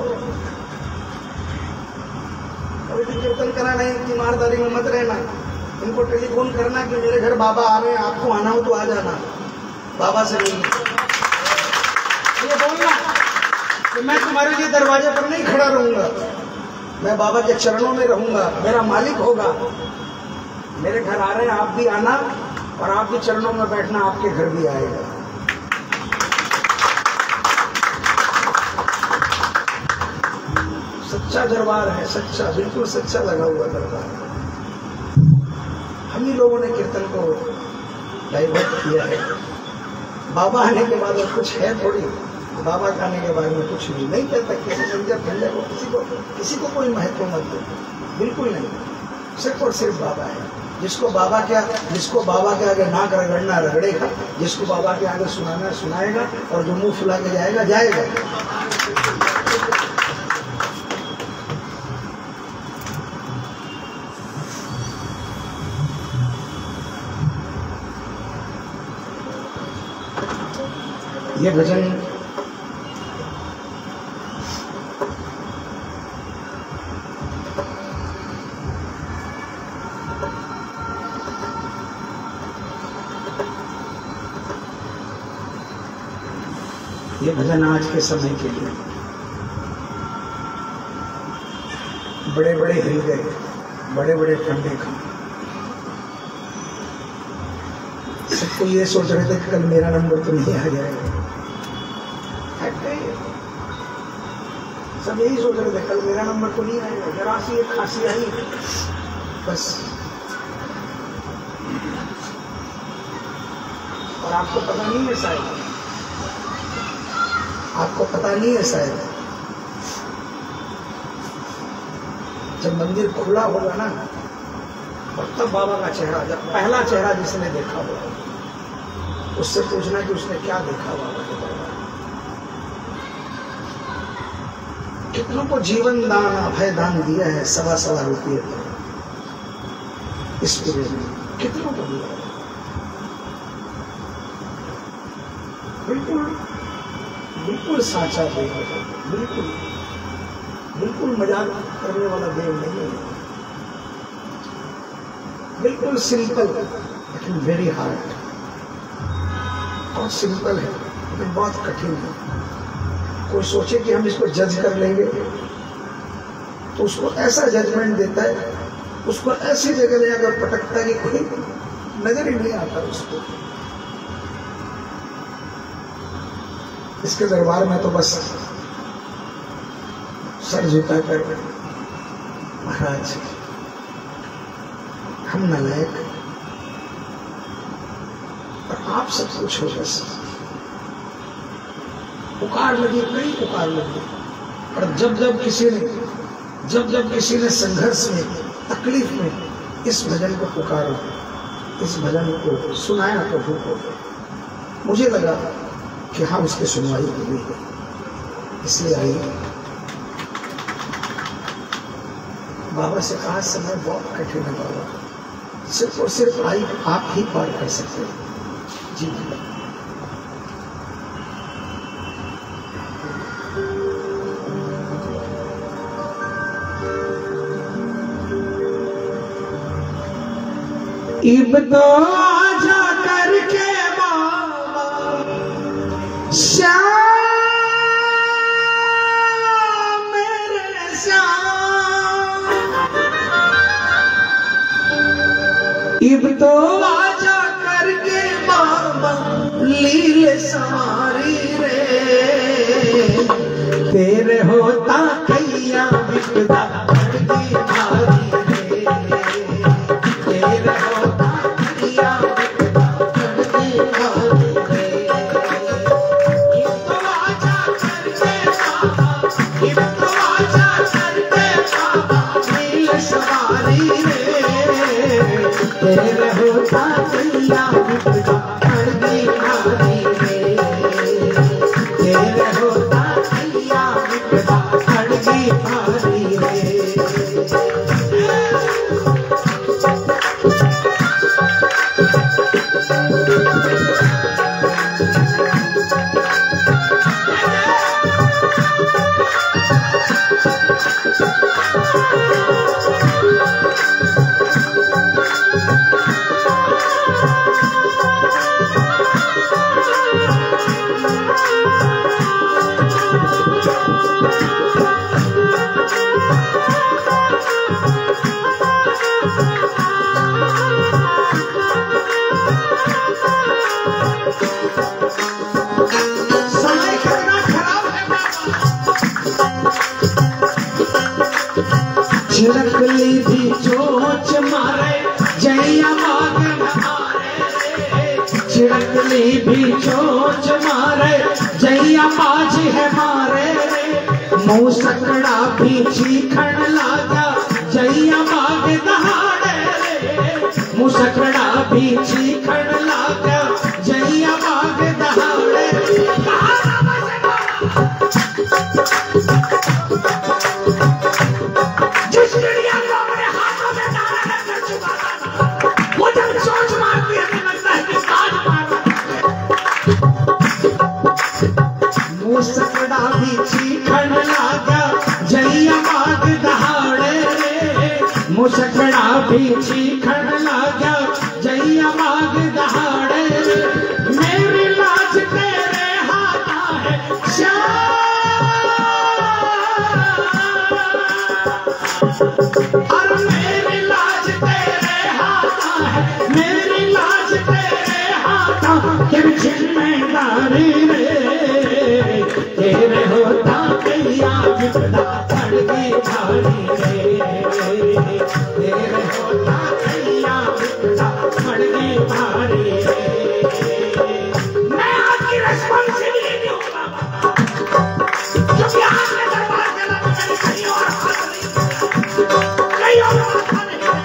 कभी भी कीर्तन कराना, इनकी मारदारी में मत रहना। इनको टेलीफोन करना कि मेरे घर बाबा आ रहे हैं, आपको आना हो तो आ जाना, बाबा से मिलना। ये बोलना कि मैं तुम्हारे लिए दरवाजे पर नहीं खड़ा रहूंगा, मैं बाबा के चरणों में रहूंगा, मेरा मालिक होगा। मेरे घर आ रहे हैं, आप भी आना और आप भी चरणों में बैठना, आपके घर भी आएगा। सच्चा दरबार है, सच्चा, बिल्कुल सच्चा लगा हुआ दरबार। हम ही लोगों ने कीर्तन को डाइवर्ट किया है। बाबा आने के बाद और कुछ है थोड़ी, बाबा का आने के बारे में कुछ नहीं कहता। किसी संजय धंधे को, किसी को कोई महत्व मत दो, बिल्कुल नहीं। सिर्फ और सिर्फ बाबा है। जिसको बाबा के आगे नाक रगड़ना रगड़ेगा, जिसको बाबा के आगे सुनाना सुनाएगा, और जो मुंह फुला के जाएगा जाएगा। ये भजन आज के समय के लिए बड़े बड़े हिल गए, बड़े बड़े ठंडे खा। सबको ये सोच रहे थे कि कल मेरा नंबर तो नहीं आ जाएगा। सब यही सोच रहे थे कल मेरा नंबर तो नहीं आएगा। जरा सी एक खांसी आई बस। और आपको पता नहीं है शायद, आपको पता नहीं है शायद, जब मंदिर खुला होगा ना, और तब बाबा का चेहरा, जब पहला चेहरा जिसने देखा होगा, उससे पूछना कि उसने क्या देखा बाबा के दरबार। कितनों को जीवन दान, अभय दान दिया है, सवा रुपये इस पीरियड में, कितनों को दिया है। बिल्कुल बिल्कुल साचा देव है, बिल्कुल बिल्कुल मजाक करने वाला देव नहीं है। बिल्कुल सिंपल लेकिन वेरी हार्ड। बहुत सिंपल है लेकिन बहुत कठिन है। कोई सोचे कि हम इसको जज कर लेंगे तो उसको ऐसा जजमेंट देता है, उसको ऐसी जगह ले जाकर पटकता है कि कोई नजर ही नहीं आता उसको। इसके दरबार में तो बस सर झुकाकर, महाराज हम नालायक और आप सब कुछ हो। बस पुकार लगी, कई पुकार लगी। और जब जब किसी ने संघर्ष में, तकलीफ में इस भजन को पुकारा, इस भजन को सुनाया प्रभु को, मुझे लगा कि हाँ उसकी सुनवाई हुई है। इसलिए आई, बाबा से कहा समय बहुत कठिन है बाबा, सिर्फ और सिर्फ आप ही पार कर सकते हैं। जी इब तो आजा करके बाबा श्याम मेरे श्याम, इब तो आजा करके बाबा लीले सवारी रे, तेरे होता कैया विपदा कैया विपदा पड़गी भारी रे, तेरे होता कैया विपदा पड़गी भारी रे। छिड़कली भी चोच मारे जैया बाग मारे, छिड़कली भी चोच मारे जैया बाज है मारे, मुँह सकड़ा भी चीखण लागा जैया बाग दहाड़े रे, मुँह सकड़ा भी चीखण लागा जैया बाग दहाड़े। जिस चिड़िया को अपने हाथों में डाला कर चुका था, वो जब चोंच मारती है तो लगता है कि बाज मार मुँह सकड़ा भी चीखण लागा जैया बाग दहाड़े रे, मुँह सकड़ा भी चीखण लागा जैया बाग दहाड़े रे, मेरी लाज तेरे हाथा है श्याम, और मेरी लाज तेरे हाथा है, मेरी लाज तेरे हाथा के जिम्मेदारी रे, तेरे होता कैया विपदा पड़गी भारी रे, तेरे होता कैया विपदा पड़गी भारी रे। मैं आपकी रिस्पॉन्सिबिलिटी हूँ बाबा, क्योंकि आपने दरबार चला तो मैंने कहीं और हाथ नहीं, कहीं और माथा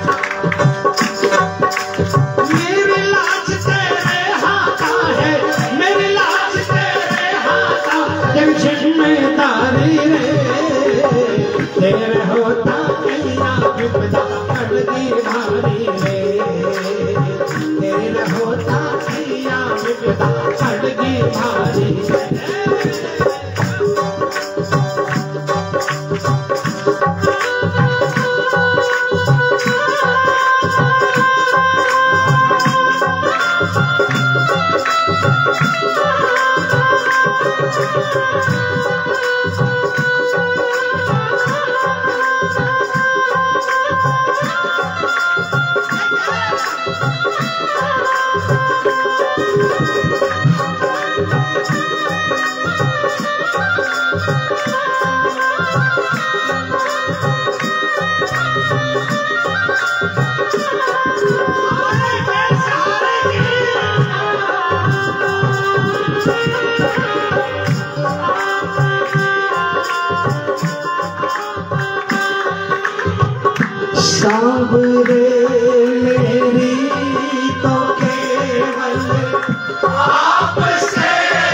नहीं। मेरी लाज तेरे हाथा है, मेरी लाज तेरे हाथा के जिम्मेदारी रे, तेरे होता कैया विपदा पड़गी भारी रे, तेरे होता कैया विपदा पड़गी भारी रे। सांवरे मेरी तो केवल आपसे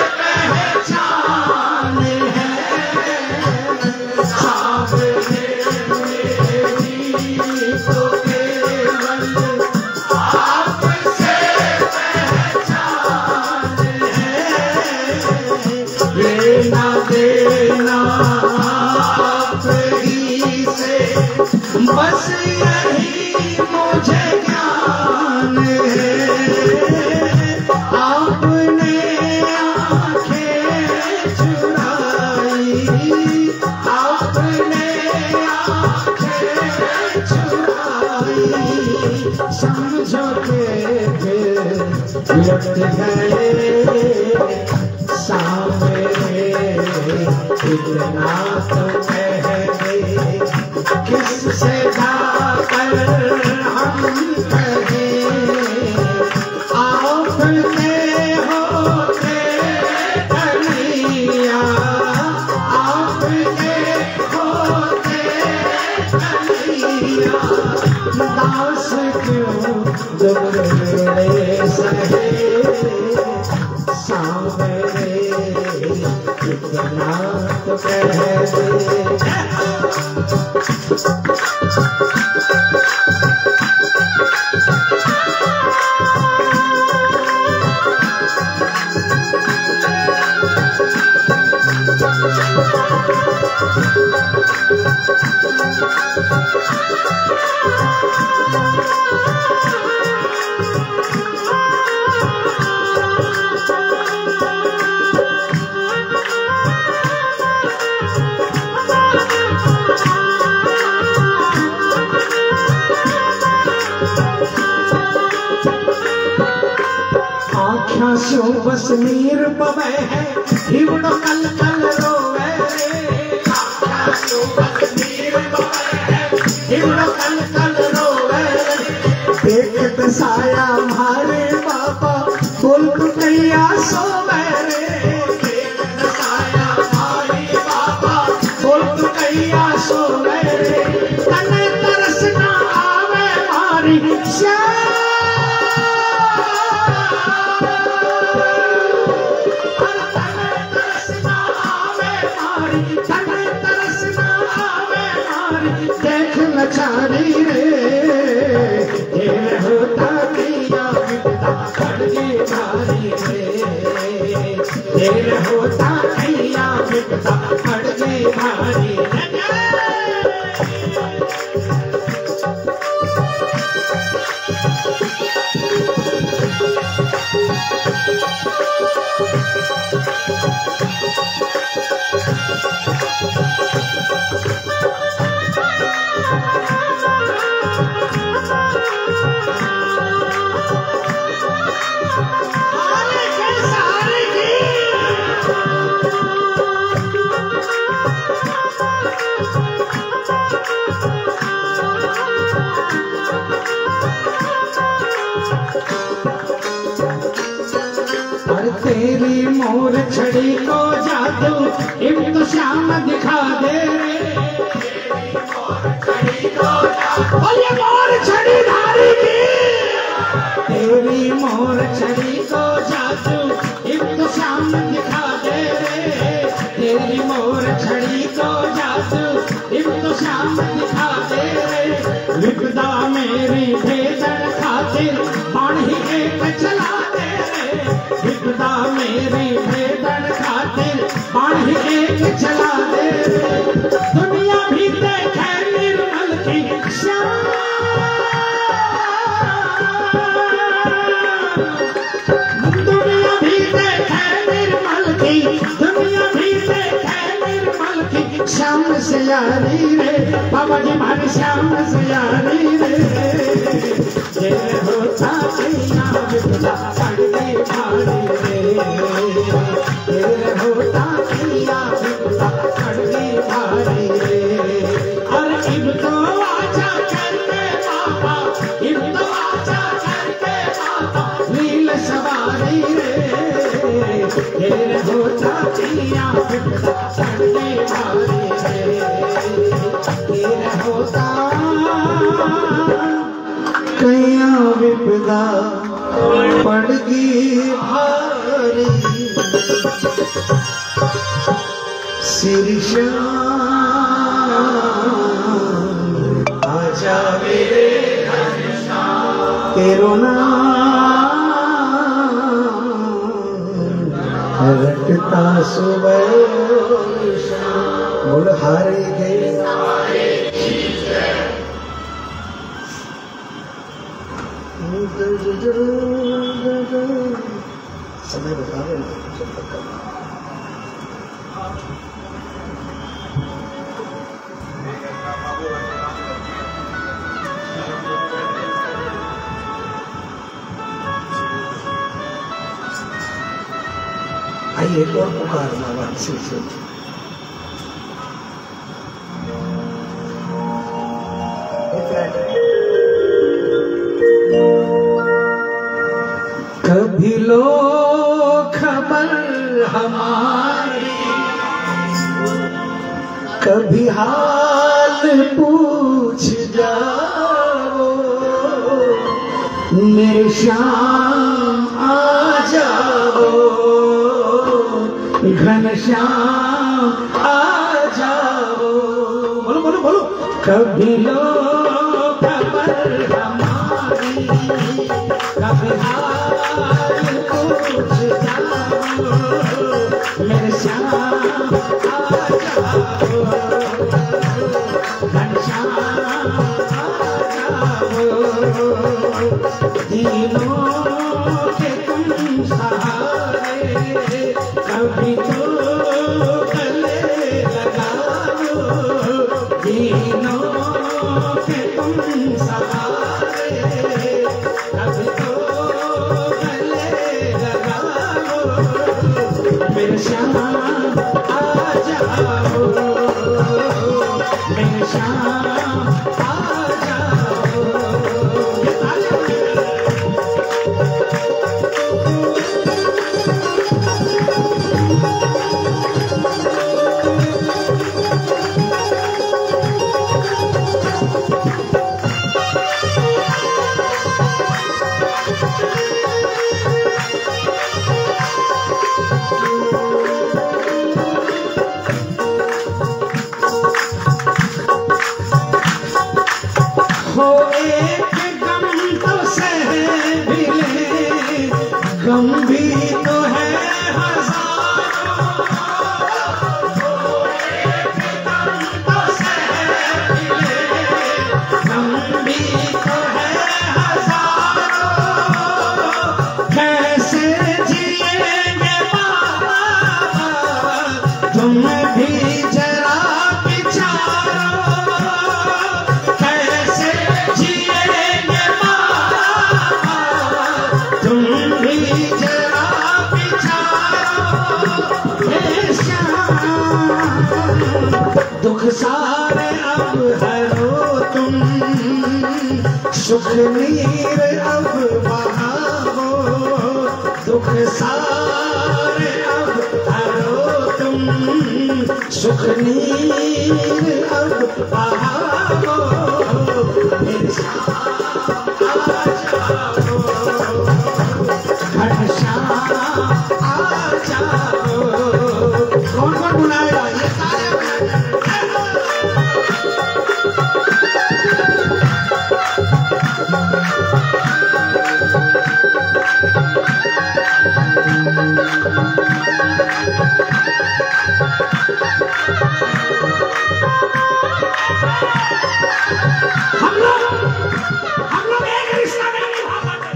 पहचान है, सांवरे मेरी तो केवल आपसे पहचान है, लेना देना आप ही से बस यही मुझे ज्ञान है, आपने आंखें चुराई, आपने आंखें चुराई, समझो के लुट गए सामने, इतना तो कह किससे जाकर हम कहें, आपने होते कन्हैया, आपने होते कन्हैया, दास क्यों दुख मेरे सहे सांवरे इतना तो कह दे। आँखों बस नीर पवे है हिवड़ो कल कल रोवे रे। आँखों बस नीर पवे है हिवड़ो कल कल रोवे रे। देख दसाया मारे बाबा बोल तो कैया सोवे रे। देख दसाया मारे बाबा बोल तो कैया सोवे रे। तने तरस ना आवे मारी चारी रे तेरे होता किया बिपता खड़गी भारी रे। तेरे होता किया बिपता खड़गी भारी तेरी मोर छड़ी को जादू इब्न श्याम दिखा दे रे। बोलिए मोर छड़ी धारी की। तेरी मोर छड़ी को जादू इब्न श्याम दिखा दे रे। तेरी मोर छड़ी को जादू इब्न श्याम दिखा दे रे। विपदा मेरी भेदन खातिर बाण ही एक चला दे रे। विपदा मेरी भेदन खातिर बाण ही एक चला दे रे। दुनिया भी देखे निर्मल की श्याम। दुनिया भी देखे निर्मल की। दुनिया भी देखे निर्मल की। श्याम से यारी रे बाबा जी हमारे श्याम से यारी रे। तेरे होता कैया बिपता खड़गी भारी रे। तेरे होता कैया बिपता खड़गी भारी रे। अरे इब तो आजा करके बाबा इब तो आजा करके बाबा लील सवारी रे। तेरे होता कैया बिपता खड़गी भारी रे। तेरे होता कैया विपदा पड़गी भारी। श्री श्याम आजा मेरे तेरो नाम रटता सुबह बोल हारे गए। समय बता रहे आइए एक और पुकारना वांसी से। कभी लो खबर हमारी, कभी हाल पूछ जाओ, मेरे श्याम आ जाओ, घनश्याम आ जाओ। बोलो बोलो बोलो। कभी लो खबर हमारी, कभी हाल पूछ जाओ, मेरे श्याम आ जाओ, घनश्याम आ जाओ। दिलों के तुम सहारे, कभी तो गले लगाओ। दिलों के तुम सहारे, कभी तो गले लगाओ। मेरे श्याम आ जाओ, मेरे श्याम आ जाओ। हो एक गम तो सह भी ले, गम भी तो है हजारों। हो एक गम तो सह भी ले, गम भी तो है हजारों। कैसे जिएंगे बाबा, तुम भी जरा विचारो। दुख सारे अब हरो तुम, सुख नीर अब बहाओ। दुख सारे अब हरो तुम, सुख नीर अब बहाओ। मेरे श्याम आ जाओ, घनश्याम आ जाओ। कौन कौन बुलाएगा? ये सारे हम लोग एक रिश्ता में निभा पाते।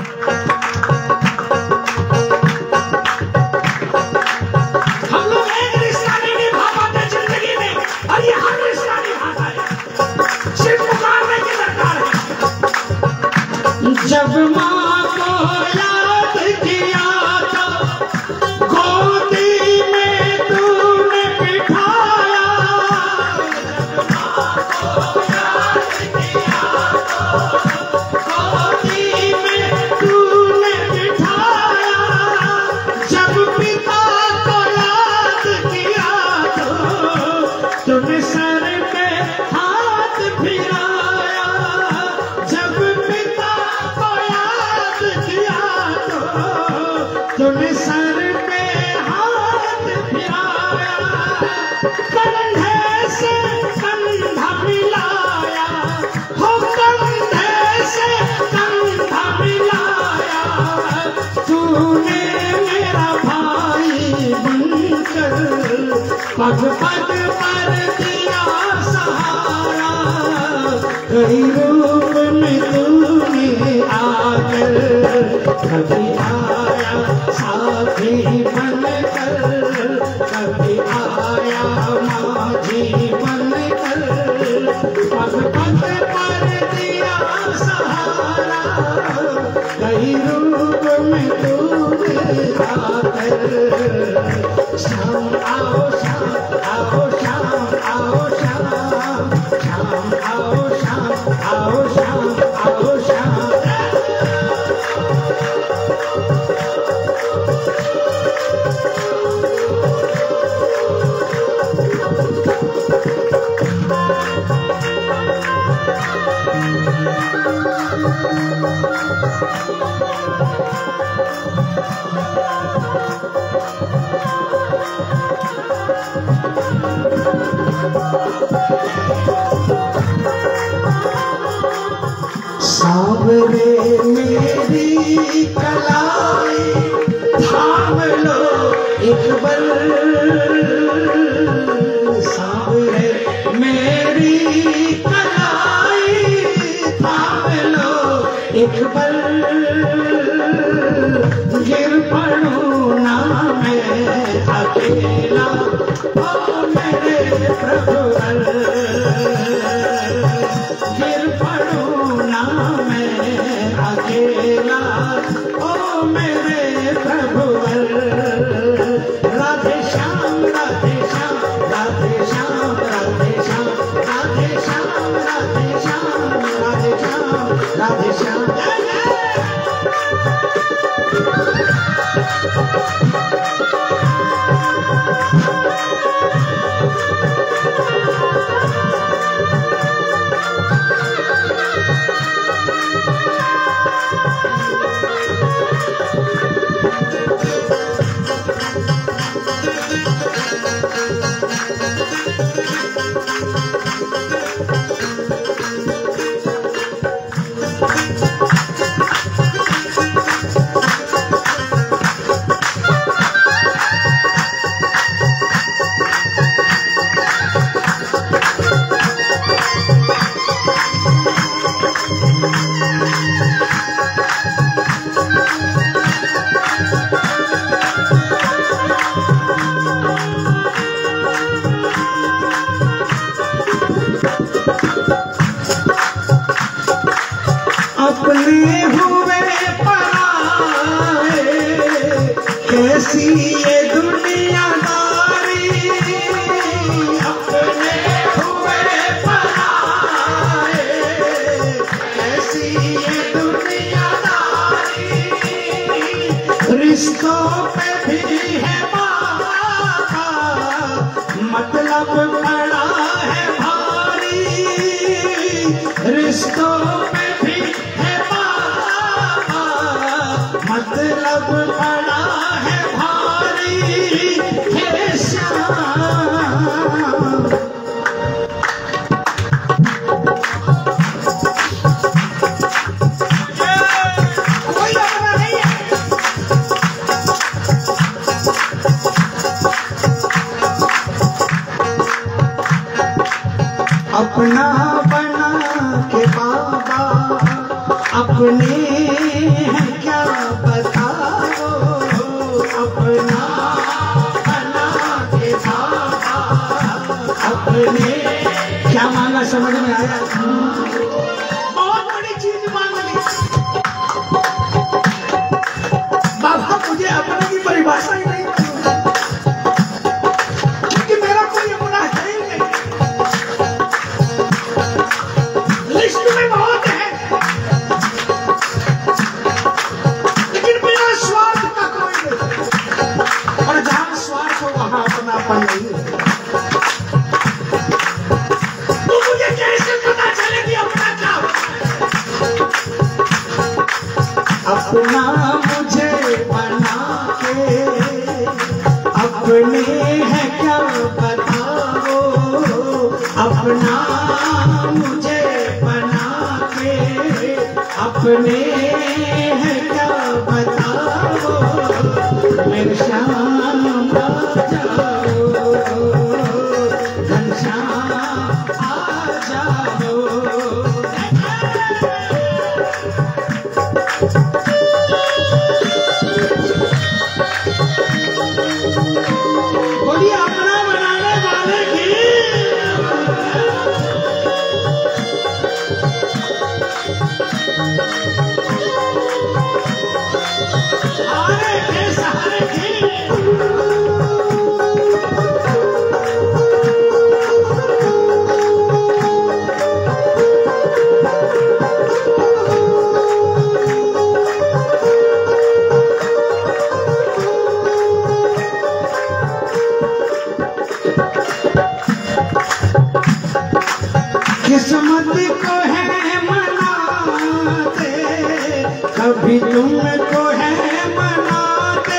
हम लोग एक रिश्ता नहीं निभा पाते जिंदगी में, और ये हर रिश्ता निभाता है। सिर्फ पुकारने की दरकार है। जब माँ को याद किया तो गोदी में तूने बिठाया। गोदी में तूने बिठाया। जब पिता को याद किया तो तुमने सर पे हाथ फिराया। जब पिता को याद किया तो तुमने सर पे हाथ फिराया। कंधे से कंधा मिलाया, हो कंधे से कंधा मिलाया। तूने मेरा भाई बनकर पग पग पर दिया सहारा। कई रूप में तूने आकर, कभी आया साथी बनकर, कभी आया माझी बनकर। पग पग पर दिया सहारा, कई रूप में तूने आकर। शाम आओ शाम आओ शाम आओ शाम, शाम आओ शाम आओ शाम आओ शाम। सावरे मेरी कलाई थाम लो एक बल, सावरे मेरी कलाई थाम लो एक बल, गिर पड़ूं ना मैं अकेला ओ मेरे प्रभुवर, गिर पड़ूं ना मैं अकेला ओ मेरे प्रभुवर। राधे श्याम राधे श्याम राधे श्याम राधे श्याम राधे श्याम राधे श्याम राधे श्याम राधे श्याम। अपने हुए पराए कैसी ये दुनियादारी, अपने हुए पराए कैसी ये दुनियादारी, रिश्तों पे भी है बाबा मतलब बड़ा है भारी, रिश्तों मतलब बड़ा है भारी, हे श्याम। कोई अपना नहीं है, अपना बना के बाबा अपने हैं क्या बताओ, अपना बना के बाबा अपने क्या मांगा समझ में आया? बहुत बड़ी चीज मांग ली बाबा, मुझे अपने की परिभाषा ही नहीं क्योंकि मेरा कोई अपना है ही नहीं, लिस्ट में बहुत है लेकिन बिना स्वार्थ का कोई नहीं, और जहां स्वार्थ हो वहां अपनापन नहीं है। तो मुझे कैसे पता चले कि अपना क्या होता है? अपना मुझे बना के अपने है क्या बताओ, अपना मुझे बना के अपने है क्या बताओ, मेरे श्याम आ जाओ, घनश्याम आ जाओ। बोलिए अपना बनाने वाले की सहारे के सहारे की किस्मत को है मनाते कभी तुमको है मनाते,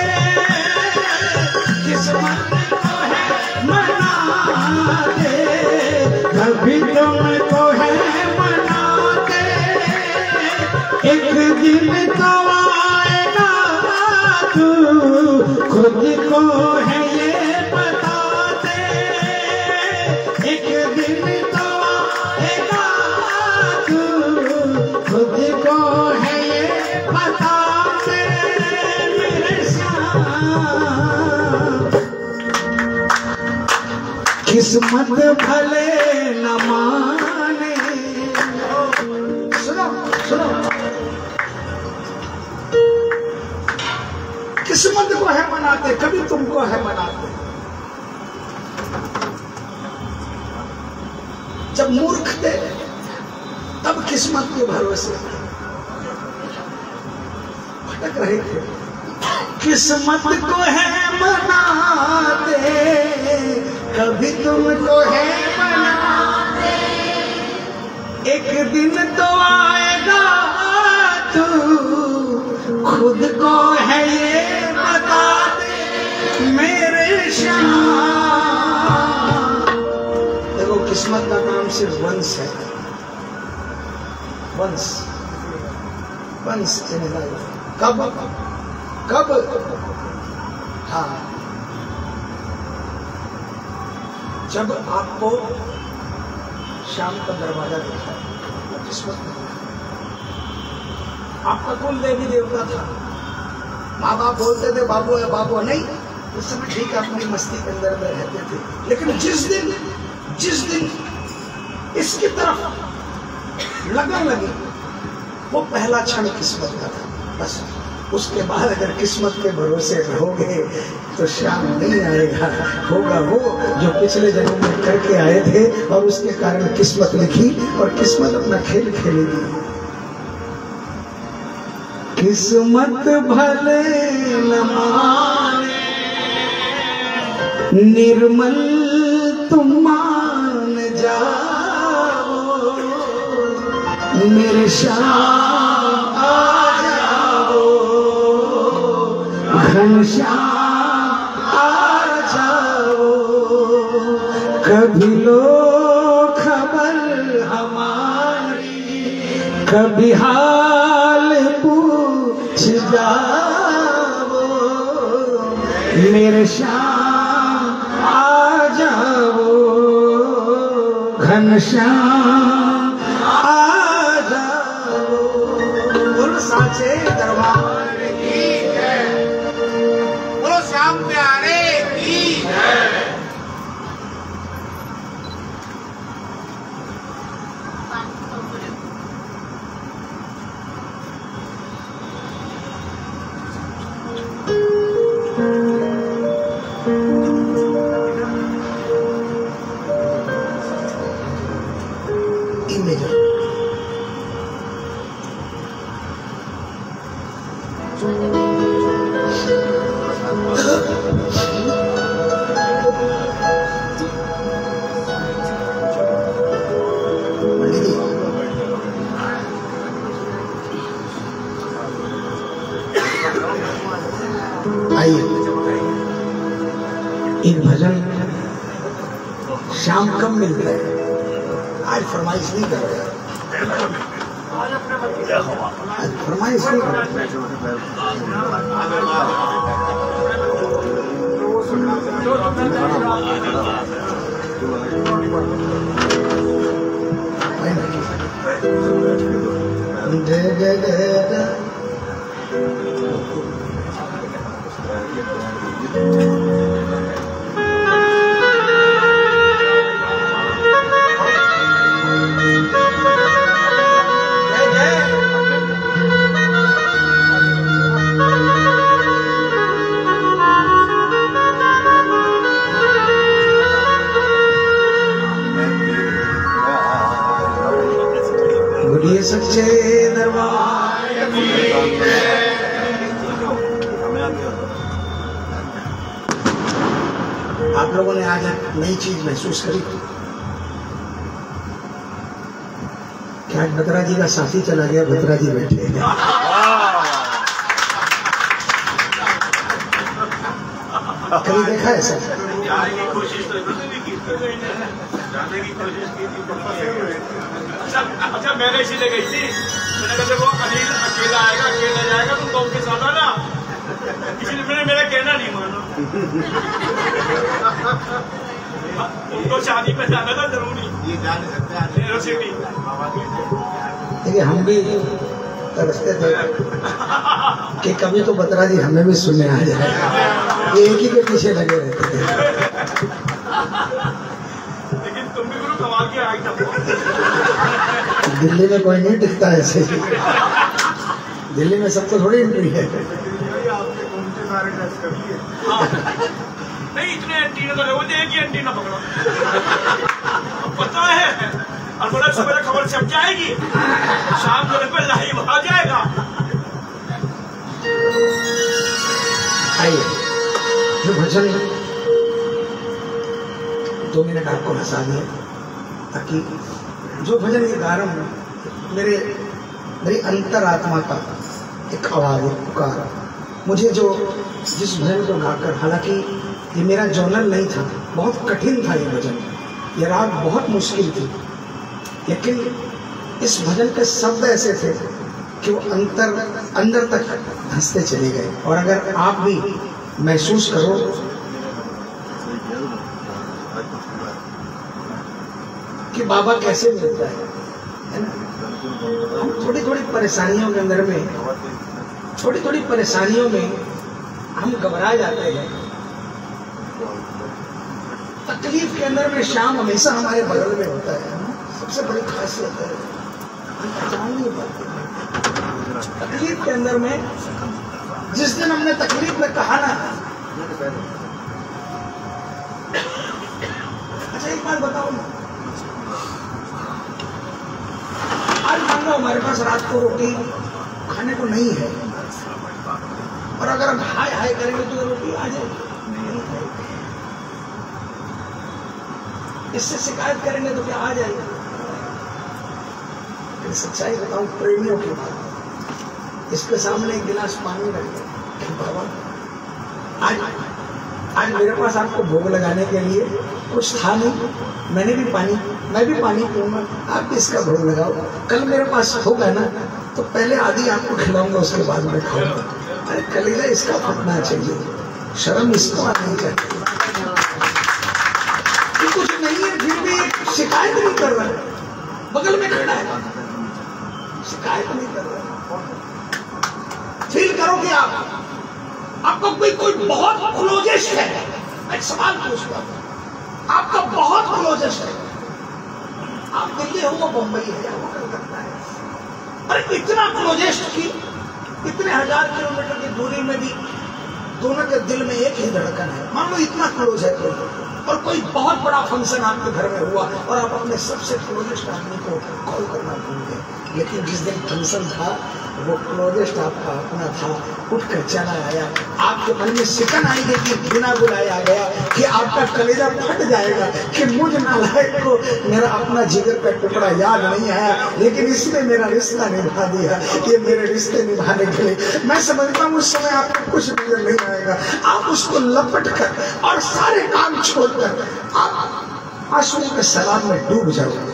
किस्मत को है मनाते, कभी तुमको है मनाते, एक दिन तो आएगा तू खुद को है ये बताते, एक दिन तो आएगा तू खुद को है ये बताते मेरे श्याम। किस्मत भले न माने, सुनो सुनो, किस्मत को है मनाते, कभी तुमको है मनाते। जब मूर्ख थे तब किस्मत के भरोसे भटक रहे थे। किस्मत को है मनाते, कभी तुमको है मनाते, एक दिन तो आएगा तू खुद को है ये बता दे मेरे श्याम। देखो किस्मत का नाम सिर्फ वंश है, वंश वंस कब कब हाँ, जब आपको शाम का दरवाजा देखा, किस्मत नहीं। आपका कुल देवी देवता था, माँ बाप बोलते थे बाबू है बाबू नहीं, उस समय ठीक अपनी मस्ती के अंदर में रहते थे। लेकिन जिस दिन इसकी तरफ लगन लगी, वो पहला क्षण किस्मत का था। बस उसके बाद अगर किस्मत के भरोसे रहोगे तो शाम नहीं आएगा, होगा वो जो पिछले जन्म में करके आए थे और उसके कारण किस्मत लिखी और किस्मत अपना खेल खेलेगी। किस्मत भले न माने, निर्मल तुम मान जाओ, मेरे श्याम आ जाओ, घनश्याम आ जाओ। कभी लो खबर हमारी, कभी हाल पूछ जाओ, मेरे श्याम आ जाओ, घनश्याम आ जाओ। बोलो साचे दरबार की जय, बोलो श्याम प्यारे की जय। एक भजन शाम कब मिलता है, आज फरमाइश नहीं कर रहे, आज फरमाइश नहीं कर बोलिए सच्चे दरबार की जय। आप लोगों ने आज एक नई चीज महसूस करी कि आज भद्रा जी का साथी चला गया, भद्रा जी बैठे हैं। कभी देखा है सर? जाने की कोशिश तो इन्होंने भी की थी, जाने की कोशिश की थी। अच्छा मैंने इसीलिए गई थी, मैंने कहा देखो अनिल अकेला आएगा, अकेला जाएगा, तुम तो उनके साथ आना, इसलिए मैंने मेरा कहना नहीं माना। उनको शादी पे जाना था जरूरी, ये जा नहीं सकते यूनिवर्सिटी। देखिए हम भी तरसते थे कि कभी तो बतरा जी हमें भी सुनने आ जाए, ये एक ही के पीछे लगे रहते थे। लेकिन तुम भी गुरु कमाल की आइटम हो। दिल्ली में कोई नहीं टिकता ऐसे ही, दिल्ली में सबको थोड़ी एंट्री है। नहीं इतने एंटीना तो वो एक ही एंटीना पकड़ो, पता है, और बोला सुबह खबर छप जाएगी, शाम को लाइव आ जाएगा। आइए जो भजन 2 मिनट आपको हंसा दिया, ताकि जो भजन ये गा रहा हूं मेरी अंतरात्मा का एक आवाज पुकार, मुझे जो जिस भजन को गाकर, हालांकि ये मेरा जॉनर नहीं था, बहुत कठिन था ये भजन, ये राग बहुत मुश्किल थी, लेकिन इस भजन के शब्द ऐसे थे कि वो अंदर तक धंसते चले गए। और अगर आप भी महसूस करो कि बाबा कैसे मिलता है ना, हम थोड़ी थोड़ी परेशानियों के अंदर में, थोड़ी थोड़ी परेशानियों में हम घबरा जाते हैं। तकलीफ के अंदर में श्याम हमेशा हमारे बगल में होता है, सबसे बड़ी खासियत है, हम पहचान नहीं पाते। तकलीफ के अंदर में जिस दिन हमने तकलीफ में कहा ना, अच्छा एक बात बताओ ना, आज मान लो हमारे पास रात को रोटी खाने को नहीं है, और अगर हम हाय हाय करेंगे तो रोटी आ जाएगी, इससे शिकायत करेंगे तो क्या आ जाएगा? सच्चाई बताऊं प्रेमियों की बात, इसके सामने एक गिलास पानी रख दो, बाबा आज मेरे पास आपको भोग लगाने के लिए कुछ था नहीं, मैं भी पानी पीऊंगा, आप भी इसका भोग लगाओ, कल मेरे पास होगा ना तो पहले आधी आपको खिलाऊंगा, उसके बाद में खाऊंगा। अरे कलेजा इसका फटना चाहिए, शर्म इसको आनी चाहिए, कुछ नहीं है फिर भी शिकायत नहीं कर रहा है, बगल में खड़ा है, शिकायत नहीं कर रहा है। फील करो कि आपका कोई बहुत क्लोजेस्ट है, एक सवाल पूछता हूं, आपका बहुत क्लोजेस्ट है, आप दिल्ली हो वो बम्बई है या वो कलकत्ता है, अरे इतना क्लोजेस्ट की इतने 1000 किलोमीटर की दूरी में भी दोनों के दिल में एक ही धड़कन है, मान लो इतना क्लोज है कोई, और कोई बहुत बड़ा फंक्शन आपके घर में हुआ और आप अपने सबसे क्लोजेस्ट आदमी को कॉल करना भूल गए, लेकिन जिस दिन फंक्शन था वो क्लोजेस्ट आपका अपना था, उठकर चला आया, आपके मन में सिकन आएगी कि बिना बुलाए आ गया, कि आपका कलेजा फट जाएगा कि मुझ नालायक को मेरा अपना जिगर का टुकड़ा याद नहीं आया, लेकिन इसने मेरा रिश्ता निभा दिया, ये मेरे रिश्ते निभाने के लिए। मैं समझता हूँ उस समय आपको कुछ नजर नहीं आएगा, आप उसको लपट कर और सारे काम छोड़कर आप आंसुओं के सलाब में डूब जाओगे।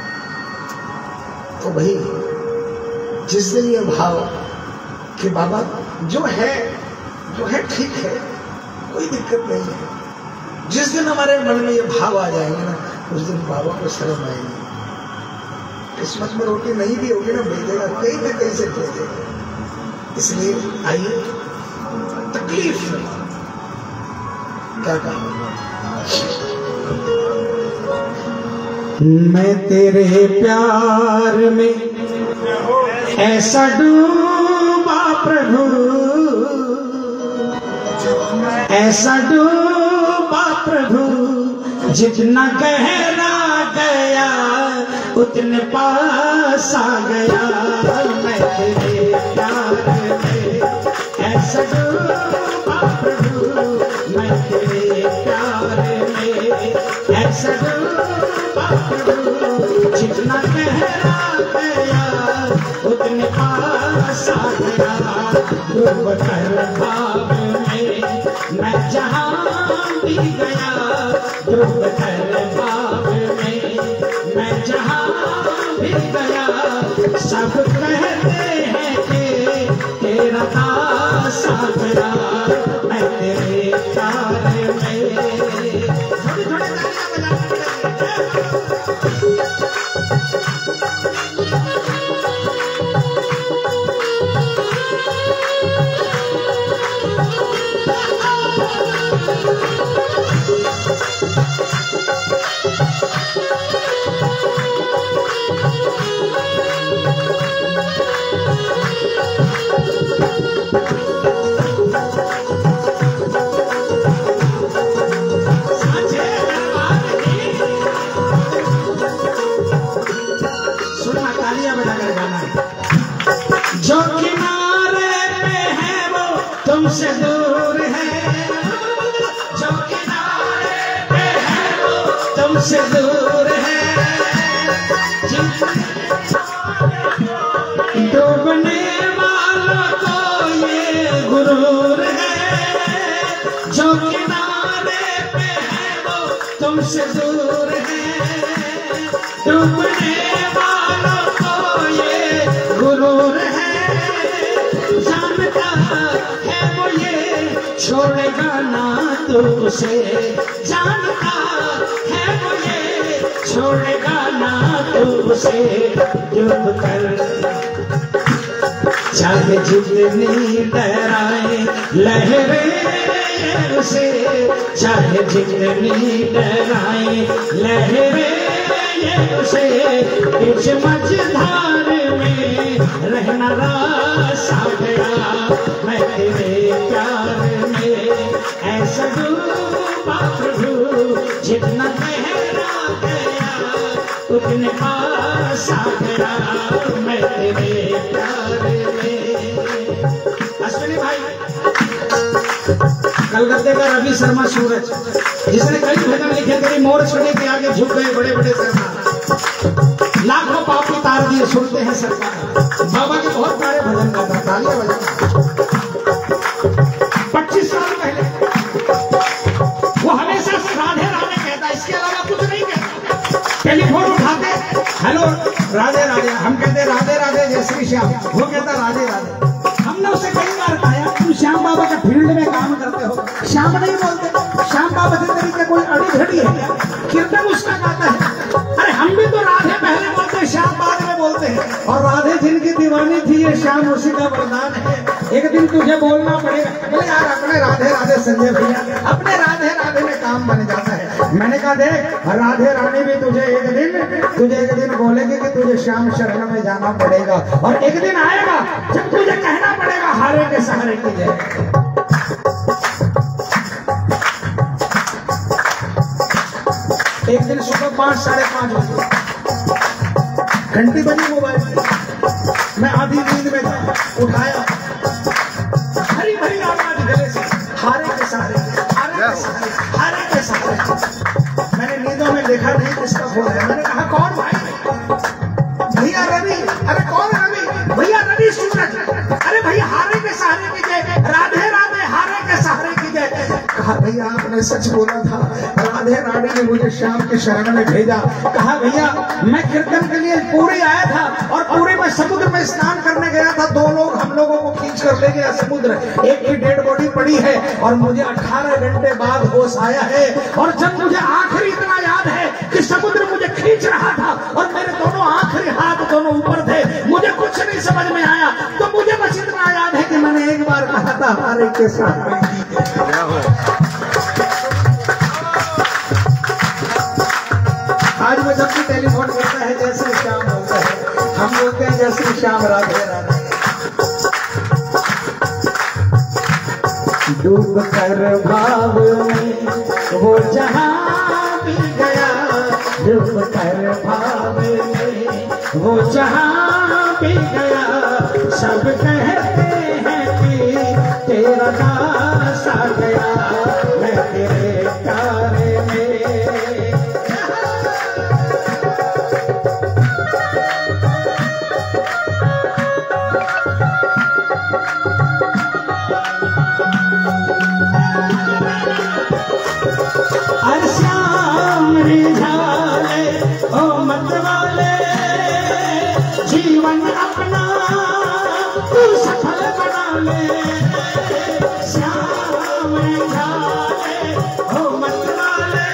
तो भाई जिस दिन ये भाव कि बाबा जो है ठीक है, कोई दिक्कत नहीं है, जिस दिन हमारे मन में ये भाव आ जाएंगे ना, उस दिन बाबा को शर्म आएगी, किस्मत में रोटी नहीं भी होगी ना, भेजेगा कहीं ना कहीं से भेजेगा। इसलिए आइए, तकलीफ क्या कहा, मैं तेरे प्यार में ऐसा डूबा प्रभु, ऐसा डूबा प्रभु, जितना गहरा गया उतने पास आ गया। मैं तेरे प्यार में ऐसा डूबा प्रभु, मैं तेरे प्यार में ऐसा डूबा प्रभु, जितना गहरा गया उतने पास आ गया। डूब कर भाव में मैं जहाँ भी गया डूब कर भाव में, मैं जहाँ भी गया सब कहते हैं कि तेरा दास आ गया, मैं तेरे प्यार में। थोड़ी थोड़ी तालियां बजाते जो किनारे पे है वो तुमसे दूर है, जो किनारे पे है वो तुमसे दूर है, डूबने वालों को ये गुरूर है, जो किनारे पे है वो तुमसे दूर है, डूबने वालों को ये गुरूर है, जानता है वो ये छोड़ेगा ना तो उसे, जानता है वो ये छोड़ेगा ना तो उसे, डूब कर चाहे जितनी डराए लहरें उसे, चाहे जितनी डराए लहरें उसे, इस मझधार में रहना रास आ गया, मैं तेरे प्यार में ऐसा डूबा प्रभु, जितना गहरा गया उतने पास आ गया, मैं तेरे प्यार में। अश्विनी भाई कलकत्ते का रवि शर्मा सूरज, जिसने कई भजन लिखे, तेरी मोर छड़े के आगे झुक गए बड़े बड़े सरकार, लाखों पाप उतार दिए सुनते हैं सरकार, बाबा के बहुत सारे भजन गाता, तालियां बजाता। 25 साल पहले वो हमेशा राधे राधे कहता, इसके अलावा कुछ नहीं कहता। टेलीफोन उठाते, हेलो राधे राधे, हम कहते राधे राधे जय श्री श्याम, वो कहता राधे राधे। हमने उसे कई बार कहा तुम श्याम बाबा के फील्ड में काम करते हो, श्याम नहीं बोलते, श्याम बाबा से तरीके कोई अड़ी घड़ी है, कीर्तन उसका गाता है, अरे हम भी तो राधे पहले बोलते हैं श्याम बाद में बोलते हैं, और राधे जिनकी दीवानी थी ये श्याम उसी का वरदान है, एक दिन तुझे बोलना पड़ेगा। बोले यार अपने राधे राधे संजय भैया, अपने राधे राधे में काम बन जाता है। मैंने कहा देख राधे रानी भी तुझे एक दिन बोलेगी कि तुझे श्याम शरण में जाना पड़ेगा, और एक दिन आएगा जब तुझे कहना पड़ेगा हारे के सहारे की जय। एक दिन सुबह 5 साढ़े 5 बजे घंटी बजी मोबाइल में, मैं आधी नींद में था, उठाया, हरी भरी आवाज गले से, हारे के सहारे, हारे के सहारे, हारे के सहारे। मैंने नींदों में देखा नहीं किसका फोन है, मैंने कहा कौन भाई? भैया रवि। अरे कौन रवि? भैया रवि सूरज। अरे भैया हारे के सहारे की जय, राधे राधे हारे के सहारे की जय। कहा भैया आपने सच बोला था, राधे रानी ने मुझे श्याम के शरण में भेजा। कहा भैया मैं कीर्तन के लिए पूरी आया था, और पूरी में समुद्र में स्नान करने गया था, 2 लोग हम लोगों को खींच कर ले गया समुद्र, एक की डेड बॉडी पड़ी है, और मुझे 18 घंटे बाद होश आया है, और जब मुझे आखिरी इतना याद है कि समुद्र मुझे खींच रहा था और मेरे दोनों आखिरी हाथ दोनों ऊपर थे, मुझे कुछ नहीं समझ में आया, तो मुझे बस इतना याद है कि मैंने एक बार कहा था हारे के साथ। आज वो जब भी टेलीफोन करता है जय श्री श्याम बोलता है, हम बोलते हैं जय श्री श्याम राधे राधे। डूब कर भाव में वो जहाँ भी गया, डूब कर भाव में वो जहाँ भी गया, सब कहते हैं कि तेरा दास आ गया, मैं तेरे प्यार में। जीवन अपना तू सफल बना ले, श्याम जाने हो मत वाले,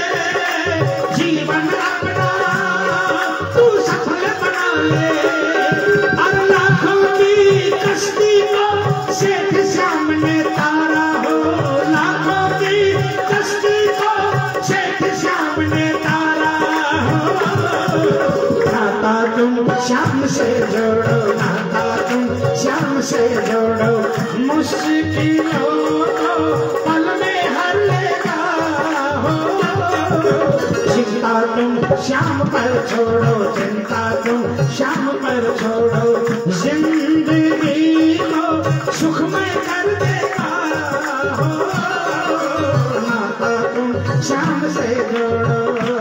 जीवन अपना तू सफल बना ले। और लाखों की कश्ती को सेठ श्याम ने तारा हो, लाखों की कश्ती को सेठ श्याम ने तारा हो। नाता तुम श्याम से जोड़ो, नाता तुम श्याम से जोड़ो, मुश्किलों को पल में हर लेगा हो। चिंता तुम श्याम पर छोड़ो, चिंता तुम श्याम पर छोड़ो, जिंदगी को सुखमय कर देगा हो। नाता तुम श्याम से जोड़ो।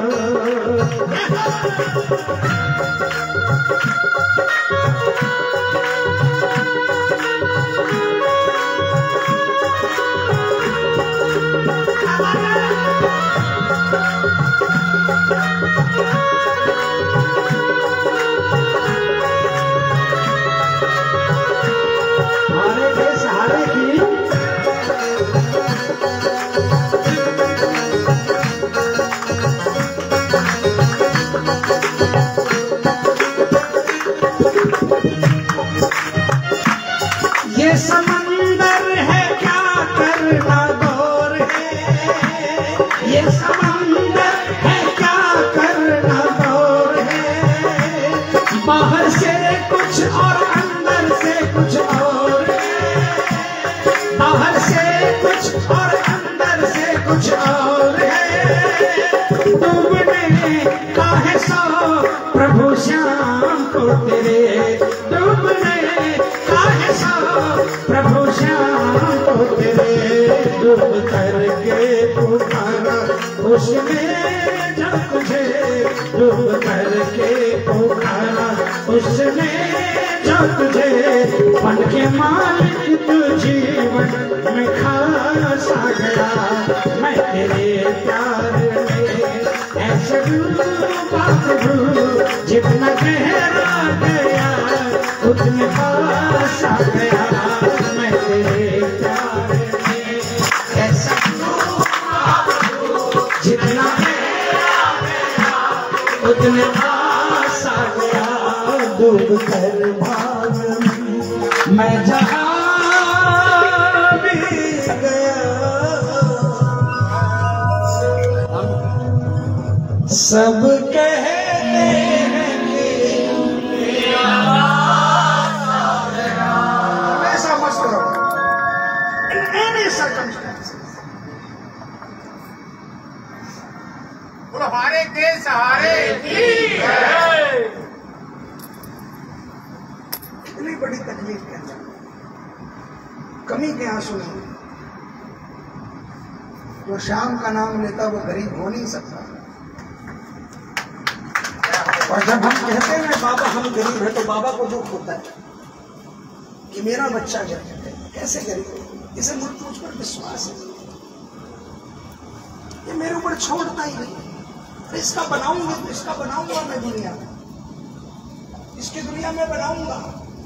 हमारे के सहारे की ये समंदर है क्या करना दौर है, ये समंदर है क्या करना दौर है। बाहर से कुछ और अंदर से कुछ और है, बाहर से कुछ और अंदर से कुछ और है। डूबने का है सो प्रभु श्याम को तेरे, डूबने का है सो प्रभु श्याम को तेरे। डूब करके पुकारा उसने जब तुझे, डूब करके पुकारा उसने जब तुझे। बन के मालिक तू जीवन में खासा गया, मैं तेरे प्यार में ऐसे डूबा प्रभु, जितना गहरा गया उतने पास आ गया। मैं तेरे प्यार में ऐसा डूबा प्रभु, जितना गहरा गया उतने पास आ गया। डूब कर भाग मैं जहाँ भी गया, सब कहते हैं कि ऐसा मत करो। In any circumstances, बोलो हमारे के सहारे की है। इतनी बड़ी तकलीफ के अंदर कमी के आंसू नहीं। जो श्याम का नाम लेता वो गरीब हो नहीं सकता। और जब हम कहते हैं बाबा हम गरीब है, तो बाबा को दुख होता है कि मेरा बच्चा गरीब है। कैसे गरीब है? इसे मुझ पर विश्वास है, ये मेरे ऊपर छोड़ता ही नहीं। इसका बनाऊंगा तो इसका बनाऊंगा मैं दुनिया में, इसकी दुनिया में बनाऊंगा।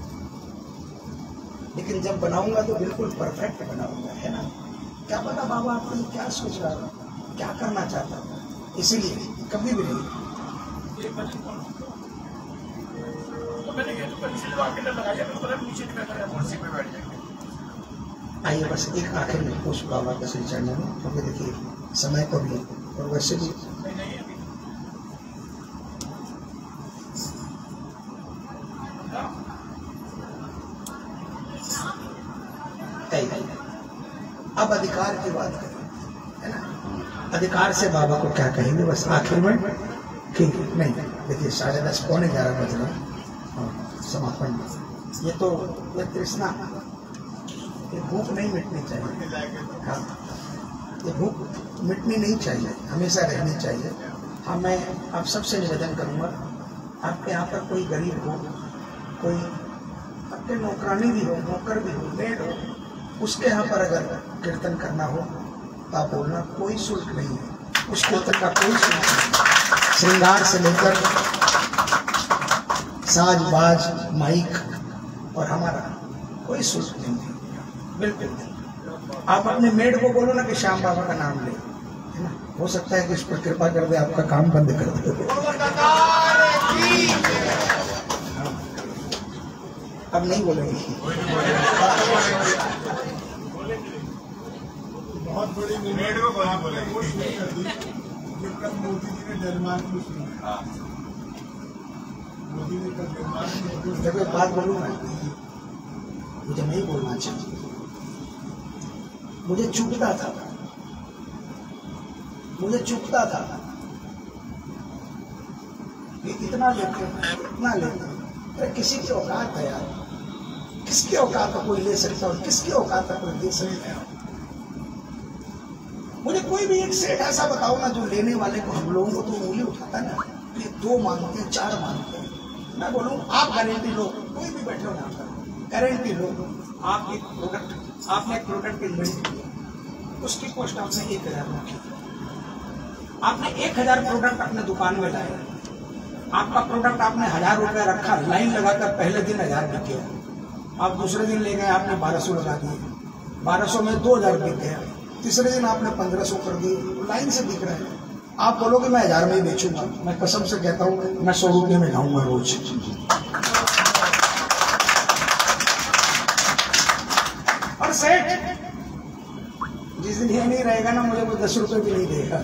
लेकिन जब बनाऊंगा तो बिल्कुल परफेक्ट बनाऊंगा, है ना। क्या पता बाबा आपको क्या सोच रहा था, क्या करना चाहता था। इसीलिए कभी भी नहीं आइए बस एक आखिर में पूछ बाबा का श्री चरणों में, क्योंकि देखिए समय को भी और वैसे भी अब अधिकार की बात करें, है ना। अधिकार से बाबा को क्या कहेंगे बस आखिर में। ठीक है, नहीं देखिए 10:30 पौने 11 बज रहा है समापन। ये तो ये तृष्णा, ये भूख नहीं मिटनी चाहिए। हाँ, ये भूख मिटनी नहीं चाहिए, हमेशा रहनी चाहिए। हाँ, मैं आप सबसे निवेदन करूँगा, आपके यहाँ पर कोई गरीब हो, कोई आपके नौकरानी भी हो, नौकर भी हो, मेड हो, उसके यहाँ पर अगर कीर्तन करना हो तो आप बोलना, कोई शुल्क नहीं है। उस कीर्तन का कोई शुल्क नहीं, श्रृंगार से लेकर साज बाज माइक और हमारा कोई शुल्क नहीं है, बिल्कुल नहीं। आप अपने मेड को बोलो ना कि श्याम बाबा का नाम ले, है ना, हो सकता है कि इस पर कृपा कर दे, आपका काम बंद कर दे। अब नहीं बोलेंगे। बहुत बड़ी मेड को बोलेंगे। मोदी जी ने जन्माष्टमी देखो एक बात बोलूँ मैं, मुझे नहीं बोलना चाहिए, मुझे चुभता था, मुझे चुभता था कि इतना लेते इतना लेते, अरे किसी की औकात है यार, किसकी औकात है कोई ले सकता है और किसकी औकात है कोई दे सकता है। मुझे कोई भी एक सेट ऐसा बताओ ना जो लेने वाले को, हम लोगों को तो उंगली उठाता ना, ये 2 मांगते हैं 4 मांगते हैं। मैं बोलूँ आप गारंटी लो, कोई भी बैठे हो यहाँ पर गारंटी लो, आप एक प्रोडक्ट, आपने एक प्रोडक्ट इन्वेंट किया, उसकी कॉस्ट आपने 1000 रखी, आपने 1000 प्रोडक्ट अपने दुकान में लाए, आपका प्रोडक्ट आपने 1000 रुपया रखा, लाइन लगाकर पहले दिन 1000 बिक गया, आप दूसरे दिन ले गए आपने 1200 लगा दिए, 1200 में 2000 बिक गया, तीसरे दिन आपने 1500 कर दिए, लाइन से बिक रहे हैं। आप बोलोगे मैं 1000 में ही बेचूंगा, मैं कसम से कहता हूँ मैं 100 रुपये में खाऊंगा रोज। और सेठ जिस दिन ये नहीं रहेगा ना, मुझे कोई 10 रुपये भी नहीं देगा,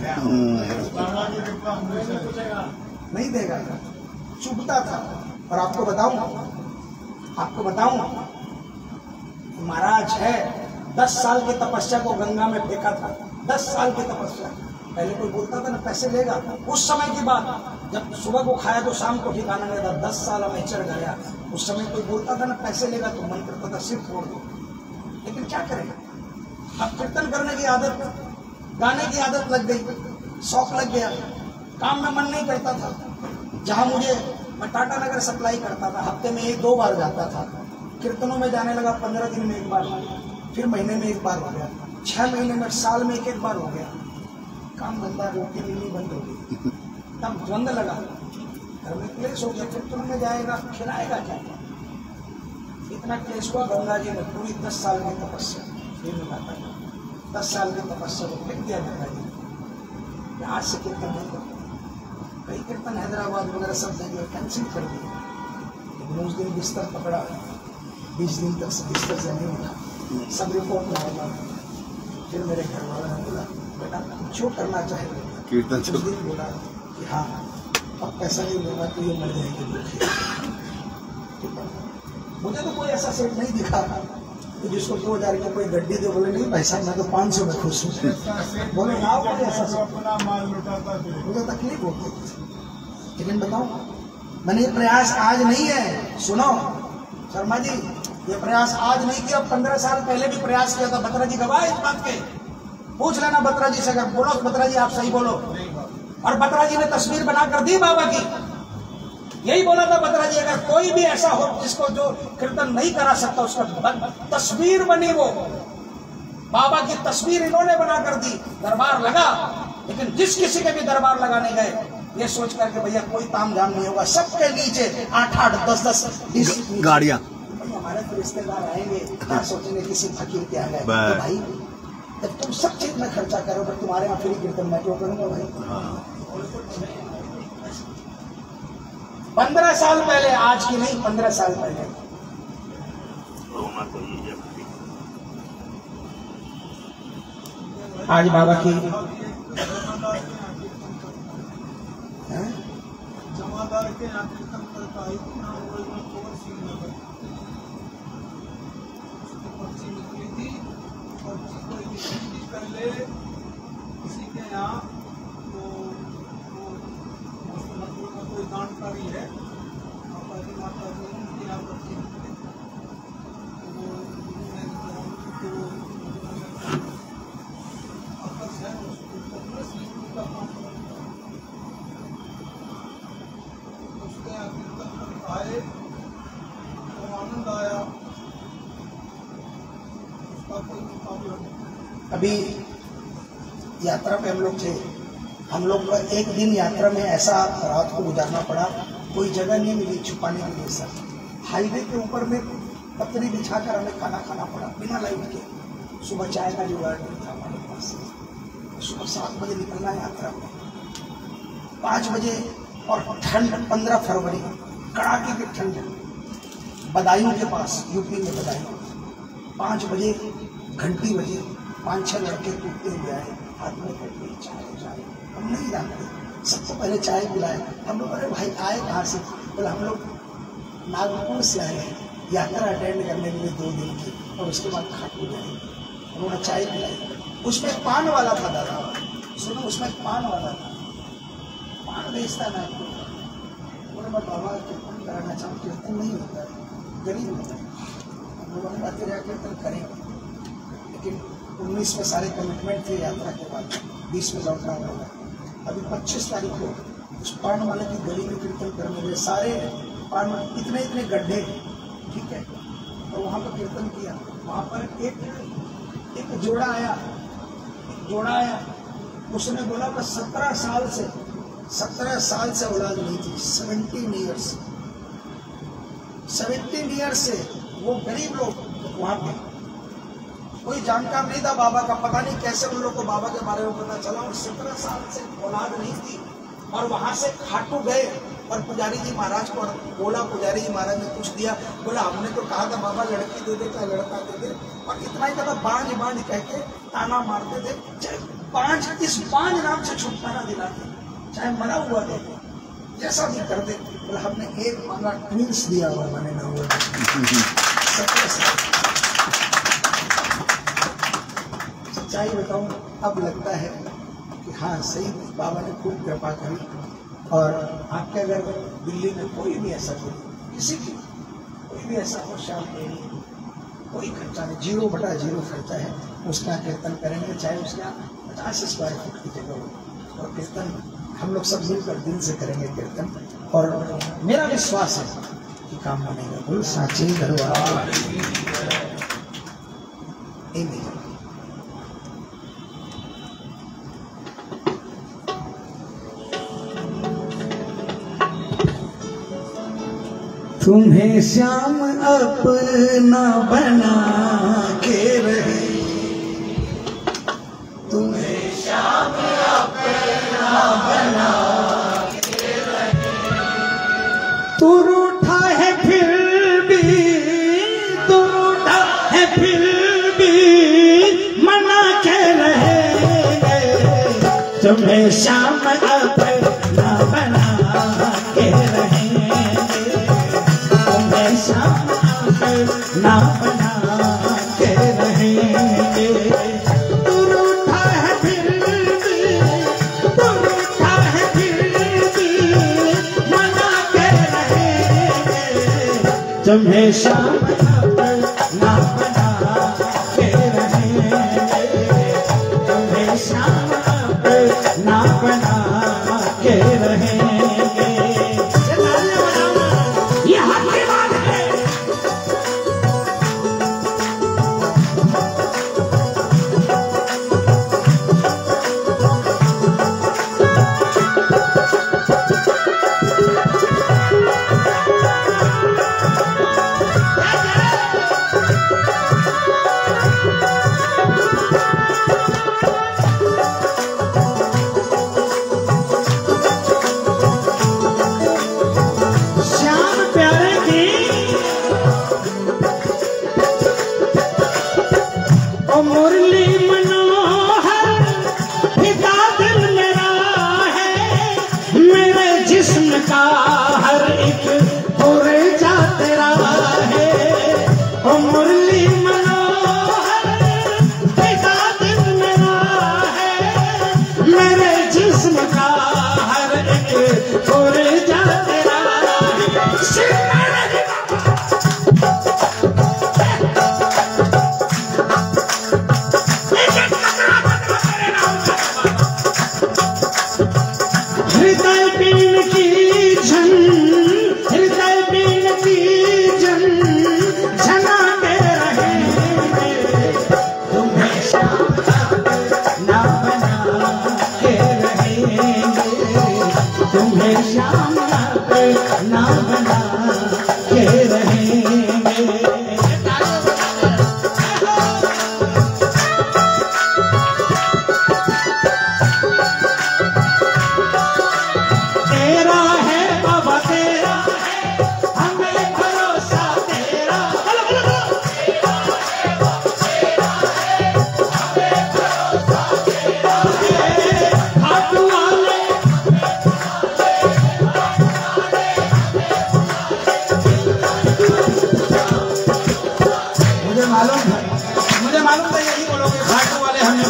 नहीं देगा, चुभता था। और आपको बताऊं महाराज है 10 साल की तपस्या को गंगा में फेंका था, 10 साल की तपस्या। पहले कोई बोलता था ना पैसे लेगा, उस समय की बात, जब सुबह को खाया तो शाम को ठिकाना नहीं था, 10 साल में चढ़ गया। उस समय कोई बोलता था ना पैसे लेगा तो मन करता था सिर्फ छोड़ दो, लेकिन क्या करेगा, अब कीर्तन करने की आदत, गाने की आदत लग गई, शौक लग गया, काम में मन नहीं करता था। जहां मैं टाटा नगर सप्लाई करता था, हफ्ते में 1-2 बार जाता था, कीर्तनों में जाने लगा 15 दिन में 1 बार, फिर महीने में 1 बार हो गया, 6 महीने में, साल में 1-1 बार हो गया। काम धंधा रोटी मिलनी बंद हो गई, तब द्वंद लगा, घर में क्लेश हो गया, कीर्तनों में जाएगा खिलाएगा क्या, इतना क्लेश हुआ। गंगा जी ने पूरी 10 साल की तपस्या, 10 साल की तपस्या को फेंक दिया गंगा जी, आज से कीर्तन नहीं करता। कई कीर्तन हैदराबाद वगैरह सब जगह कैंसिल कर दिया, लेकिन उस दिन बिस्तर पकड़ा, 20 दिन तक बिस्तर से नहीं उठा, सब रिपोर्ट नॉर्मल। फिर मेरे घर वालों ने बोला बेटा जो करना चाहे कीर्तन, उस दिन बोला कि हाँ अब पैसा नहीं लूंगा तो ये मर जाएगी दुखी। मुझे तो कोई ऐसा सेट नहीं दिखा तो जिसको 2000 की कोई गड्डी दे, बोले नहीं भाई साहब मैं तो 500 में खुश हूँ, बोले ना कोई ऐसा सेट, मुझे तकलीफ होती। लेकिन बताओ मैंने ये प्रयास आज नहीं है, सुनो शर्मा जी, ये प्रयास आज नहीं किया, 15 साल पहले भी प्रयास किया था। बत्रा जी गवाह इस बात के, पूछ लेना बत्रा जी से, अगर बोलो बत्रा जी आप सही बोलो। और बत्रा जी ने तस्वीर बनाकर दी बाबा की, यही बोला था बत्रा जी, अगर कोई भी ऐसा हो जिसको जो कीर्तन नहीं करा सकता, उसका तस्वीर बनी, वो बाबा की तस्वीर इन्होंने बनाकर दी, दरबार लगा। लेकिन जिस किसी के भी दरबार लगाने गए ये सोच करके भैया कोई ताम झाम नहीं होगा, सबके नीचे 8-8, 10-10 गाड़ियां, हमारे तो रिश्तेदार आएंगे, क्या सोचेंगे किसी फकीर के आ गए। तो भाई जब तुम सब चीज में खर्चा करो, पर तुम्हारे यहाँ फ्री कीर्तन मैं क्यों करूंगा भाई। 15 साल पहले, आज की नहीं, 15 साल पहले आज बाबा की जमादार के यहाँ कीर्तन करता है, इतना पर्ची निकली थी, पर्ची पहले किसी के यहाँ तो कोई जानकारी है, माता जी उनके यहाँ पर्ची निकली, आए तो आनंद आया, उसका कोई मुकाबला नहीं। अभी यात्रा पे हम लोग थे, हम लोग को एक दिन यात्रा में ऐसा रात को गुजारना पड़ा कोई जगह नहीं मिली छुपाने के लिए सर। हाईवे के ऊपर में पतरी बिछाकर हमें खाना खाना पड़ा बिना लाइट के। सुबह चाय का जुगाड़ नहीं था हमारे पास। सुबह 7 बजे निकलना यात्रा में, 5 बजे और ठंड 15 फरवरी कड़ाके की ठंड बदायूं के पास, यूपी में बदायूं। 5 बजे घंटी बजे 5-6 लड़के टूटते हुए आए, हाथ में करके चाय चाय। हम नहीं जानते, सबसे पहले चाय पिलाए। हम लोग अरे भाई आए कहाँ से? बोले हम लोग नागपुर से आए हैं यात्रा अटेंड करने के लिए 2 दिन की, और उसके बाद खाटू गए। उन्होंने चाय पिलाई। उसमें एक पान वाला था दादा, सुनो उसमें एक पान वाला था, पान बेचता ना। बोले मैं बाबा कीर्तन कराना चाहूँ। कीर्तन नहीं होता है, गरीब होता है। हम लोगों ने बातें रह कीर्तन करेंगे, लेकिन 19 में सारे कमिटमेंट थे यात्रा के बाद, 20 में लौटना होगा। अभी 25 तारीख को उस पान वाले की गली में कीर्तन करने में सारे पान इतने इतने गड्ढे, ठीक है, तो वहाँ पर कीर्तन किया। वहाँ पर एक जोड़ा आया, उसने बोला मैं 17 साल से औलाद नहीं थी। 17 ईयर्स से वो गरीब लोग वहाँ पे, कोई जानकार नहीं था बाबा का, पता नहीं कैसे उन लोग को बाबा के बारे में पता चला। और 17 साल से औलाद नहीं थी, और वहां से खाटू गए और पुजारी जी महाराज को बोला। पुजारी जी महाराज ने पूछ दिया, बोला हमने तो कहा था बाबा लड़की दे दे, क्या लड़का दे दे, और इतना ही कहता बांझ कह के ताना मारते थे। चाहे इस बांझ नाम से छुटकारा दिलाते, चाहे मरा हुआ दे, जैसा भी कर दे। बोला हमने एक मांगा, ट्विंस दिया हुआ मैंने ना हुआ। 17 साल सच्चाई बताऊं, अब लगता है कि हाँ सही बाबा ने खूब कृपा करी। और आपके अगर दिल्ली में कोई भी ऐसा किसी की कोई भी ऐसा हो, शाम में कोई खर्चा नहीं, 0/0 खर्चा है, उसका कीर्तन करेंगे। चाहे उसके यहाँ 50 स्क्वायर फुट की जगह हो, और कीर्तन हम लोग सब मिलकर दिल से करेंगे कीर्तन। और मेरा विश्वास है कि काम बनेगा। बोल साचे दरबार तुम्हें श्याम अपना बना के रहे, तुम्हें श्याम अपना बना के रहे। तू रूठा है फिर भी मना के रहे। तुम्हें श्याम अपना बना के रहे, ना बना के रहेंगे। तू रूठा है फिर भी मना के रहेंगे। तुम्हें शाम ना बना के रहेंगे, तुम्हें शाम ना बना के रहेंगे।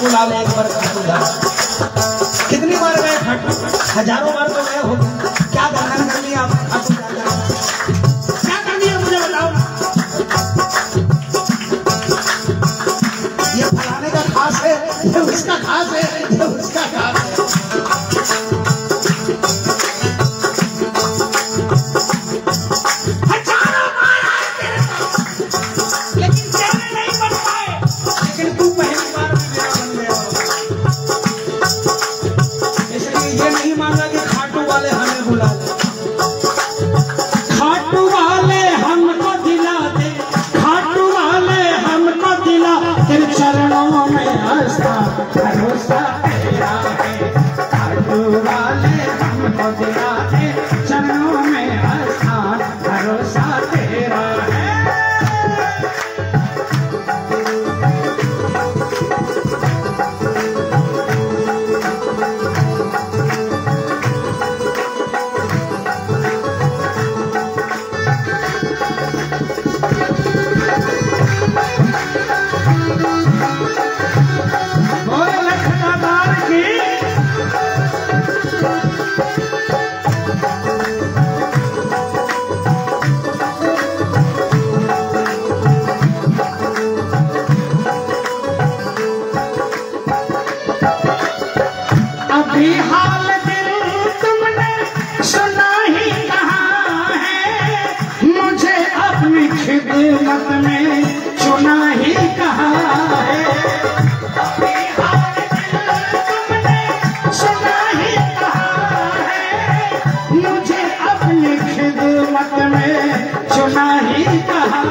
बुला ले एक बार खाटू दा। कितनी बार गए खाटू? हजारों बार तो गए हो। क्या दर्शन कर लिया आप खाटू दा? क्या कर लिया मुझे बताओ। ये फलाने का खास है, ये उसका खास है, ये उसका खास है। भरोसा तेरा है, खाटू वाले हमको दिला दे, चरणों में आस्थान, भरोसा तेरा है। अभी हाल दिल तुमने सुना ही कहाँ है, मुझे अपनी खिदमत में चुना ही कहाँ है। अभी हाल दिल तुमने सुना ही कहाँ है, मुझे अपनी खिदमत में चुना ही कहाँ।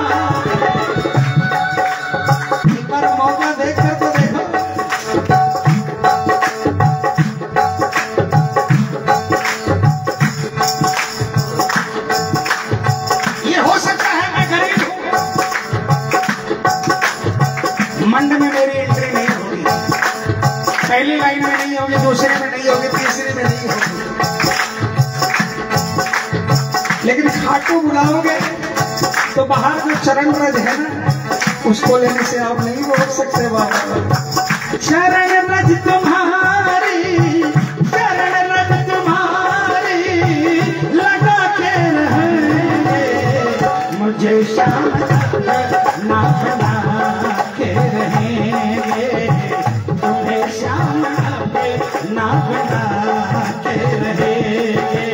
एक बार मौका देखकर तो देखो। मंड में मेरी एंट्री नहीं होगी, पहली लाइन में नहीं होगी, दूसरे में नहीं होगी, तीसरे में नहीं होगी, लेकिन खाटू बुलाओगे तो बाहर जो चरण रज है ना, उसको लेने से आप नहीं रोक सकते। बाबा शरण रज तुम्हारी, शरण रज तुम्हारी लगा के रहेंगे, मुझे शाम तक ना बना के रहेंगे, तुम्हें श्याम पे ना बना के रहेंगे।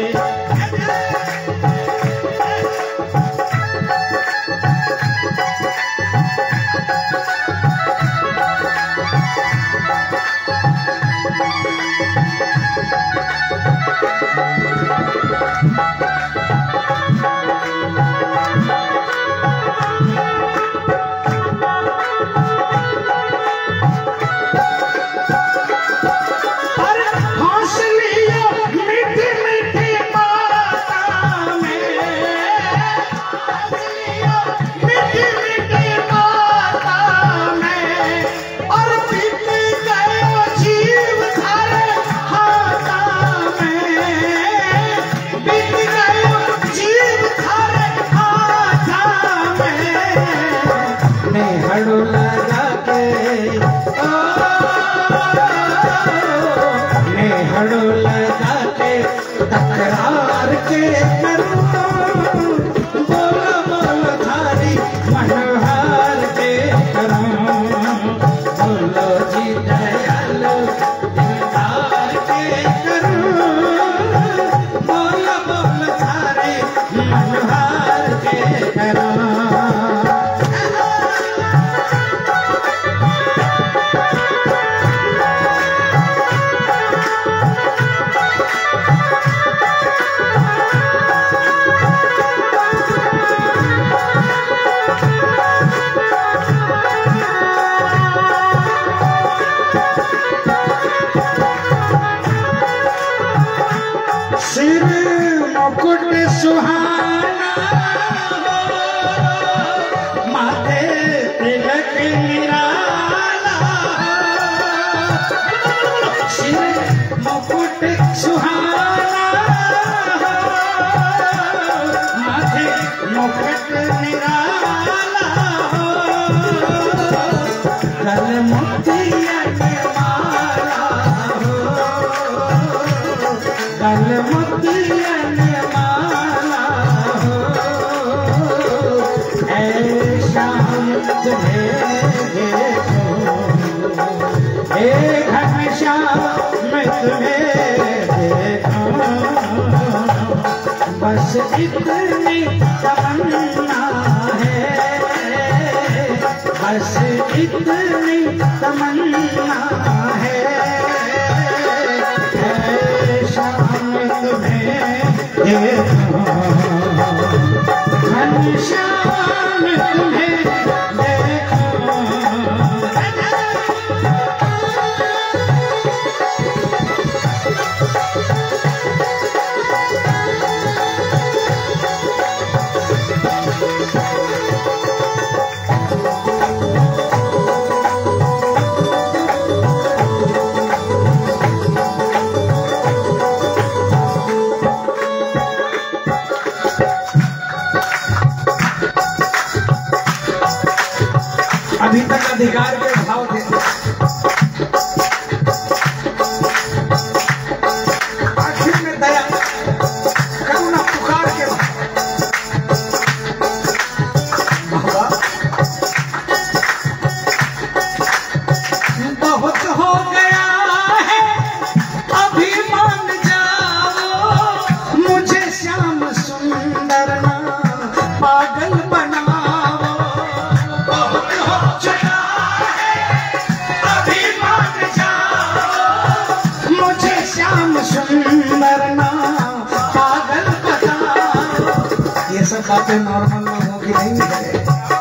हड़ो लगा के तकरार के करूं, बोलो बोलो थारी मनोहार के करूं, बोलो जी दयालु दिलदार के करूं, बोलो बोलो थारी मनोहार के करूं। सिर मुकुट सुहाना, माथे तिलक निराला, सिर मुकुट सुहाना, माथे मुकुट निराला, गल मोतिया शाम तुम्हें देखूं, हे घनश्याम मैं तुम्हें देखूं, बस इतनी तमन्ना है, बस इतनी तमन्ना है, शाम तुम्हें देखूं, घनश्याम तुम्हें देखूं। अभी तक अधिकार के भाव थे, आखिर में दया करुणा पुकार के बाबा बहुत हो गया है अभी मान जाओ, मुझे श्याम सुंदर ना पागल बनाओ, बहुत हो चुका है अभी मान जाओ, मुझे श्याम सुंदर ना पागल बनाओ। ये सब बातें नॉर्मल लोगों की नहीं है।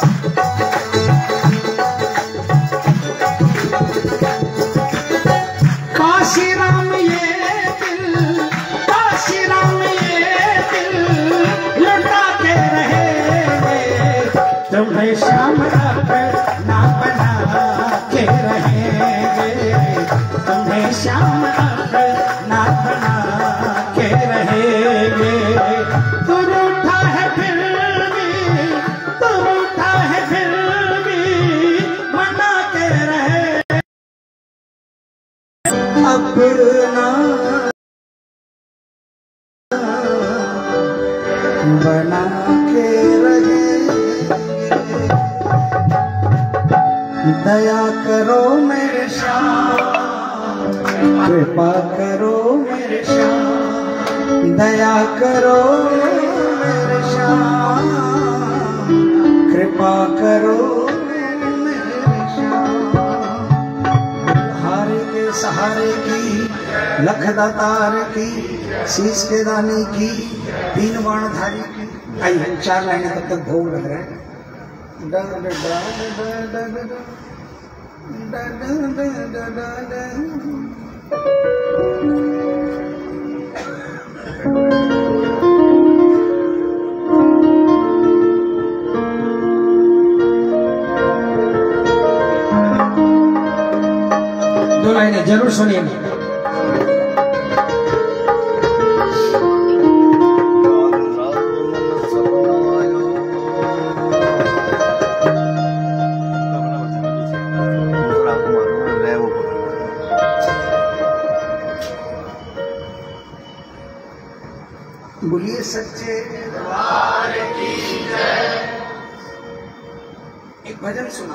काशी राम ये दिल, काशी राम ये दिल लुटा के रहेंगे, तुम्हें श्याम अपना बना के रहेंगे, तुम्हें श्याम अपना बना के रहेंगे। तू रूठा है फिर भी, तू रूठा है फिर भी मना के रहे, अपना बना के रहे। दया करो मेरे श्याम, कृपा करो मेरे श्याम, दया करो मेरे श्याम, कृपा करो मेरे श्याम। हारे के सहारे की, लखदातार की, शीश के दानी की, तीन बाणधारी की। आइए 4 लाइनें तब तक भोग लग रहे हैं। दो लाइनें जरूर सुनिएगा। बोलिए सच्चे दरबार की जय। एक भजन सुना।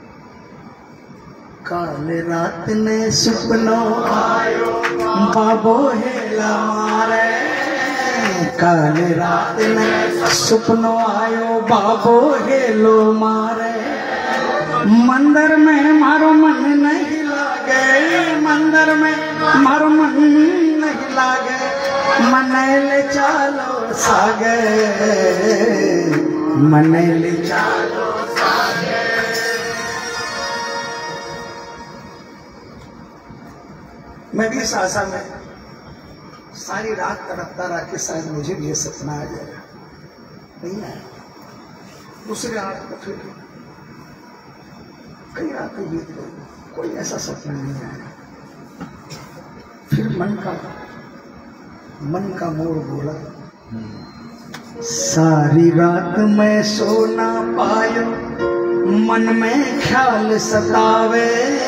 काल रात ने सपनों आयो बाबो हेला मारे, काल रात ने सपनों आयो बाबो हेलो मारे, मंदिर में मारो मन नहीं लागे, मंदिर में मारो मन नहीं लागे, मनैले चालो सागे, मनैले चालो सागे। मैं भी इस आशा में सारी रात तड़पता रहा कि शायद मुझे भी ये सपना आ जाएगा, नहीं आया। दूसरी रात को फिर कई रातें बीत गई, कोई ऐसा सपना नहीं आया। फिर मन का मोर बोला, सारी रात मैं सो ना पायो, मन में ख्याल सतावे,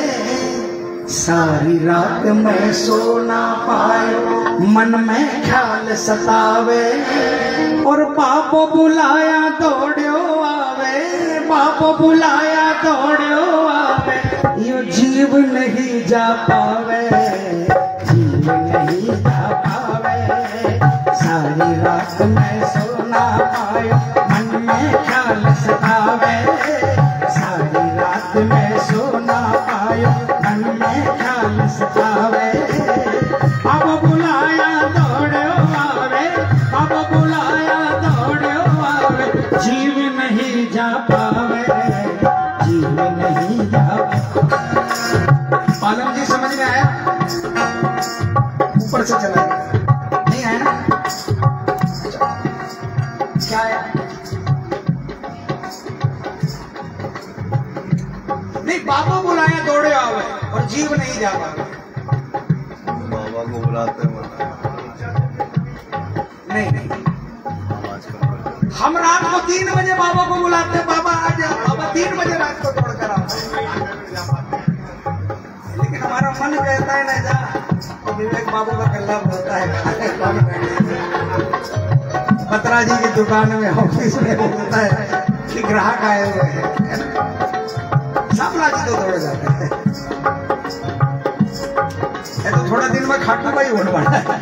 सारी रात मैं सो ना पायो, मन में ख्याल सतावे, और बापो बुलाया दौड़ो आवे, बाप बाबू बुलाया दौड़ो आवे, यो जीव नहीं जा पावे, जीव नहीं जा पावे। सारी रात में सो ना पायो, मन में ख्याल सतावे, सारी रात में सो ना पायो, मन में ख्याल सतावे। अब बुलाया दौड़ो आवे, अब बुलाया दौड़ो आवे, जीव नहीं जा पावे, जीव नहीं जा पावे। पालम जी समझ में आया? ऊपर से चला गया, नहीं आया ना? क्या आया? नहीं, बाबा बुलाया दौड़े आवे और जीव नहीं जा पावे। बाबा को बुलाते हैं नहीं नहीं, हम रात को 3 बजे बाबा को बुलाते हैं, बाबा आ जा, बाबा 3 बजे रात को दौड़ कर आते हैं। लेकिन हमारा मन कहता है ना जा, तो विवेक बाबू का कल्ला बोलता है खाने कौन बैठे। बत्रा जी की दुकान में ऑफिस में बोलता है कि ग्राहक आए हुए हैं, सब राजी तो दौड़ जाते हैं। तो थोड़ा दिन में खाटू भाई वोट बढ़ा है।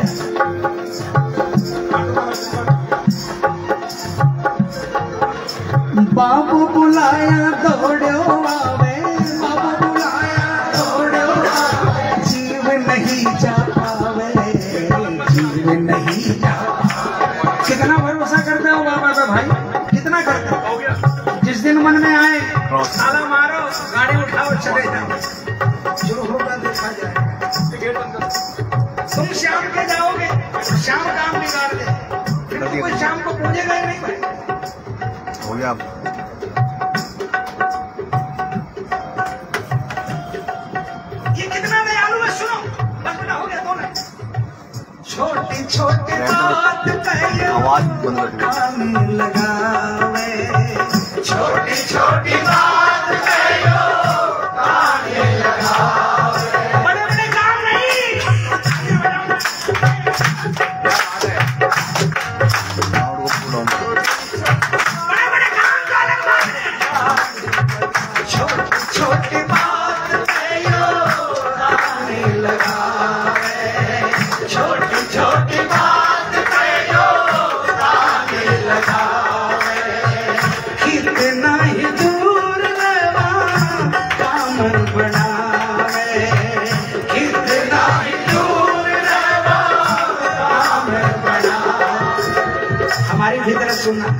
बाबू बुलाया दौड़ो आवे, बाबू बुलाया दौड़ो आवे, जीव नहीं जा पावे, जीव नहीं जा पावे। कितना भरोसा करते हो बाबा पे भाई, कितना करते हो? जिस दिन मन में आए ताला मारो, गाड़ी उठाओ, चले जाओ, जो होगा देखा जाएगा। तुम शाम के जाओगे, शाम काम बिगाड़ दे, फिर तो कोई शाम को पूजेगा ही नहीं भाई। हो गया। ये कितना दयालु है, सुनो, बस बेटा हो गया, दोनों छोटी छोटी बात कहियो, आवाज बंद कर दो। कान लगावे, छोटी छोटी बात कहियो, कान लगावे, बड़े बड़े काम नहीं। बड़े बड़े काम का अलग बात है। छोटी छोटी बात कहियो, कान लगावे, छोटी छोटी बात कहियो, कान लगावे। कितना ही दूर लेवा कामन बनावे, कितना ही दूर लेवा कामन बनावे। हमारी भी तरफ सुनना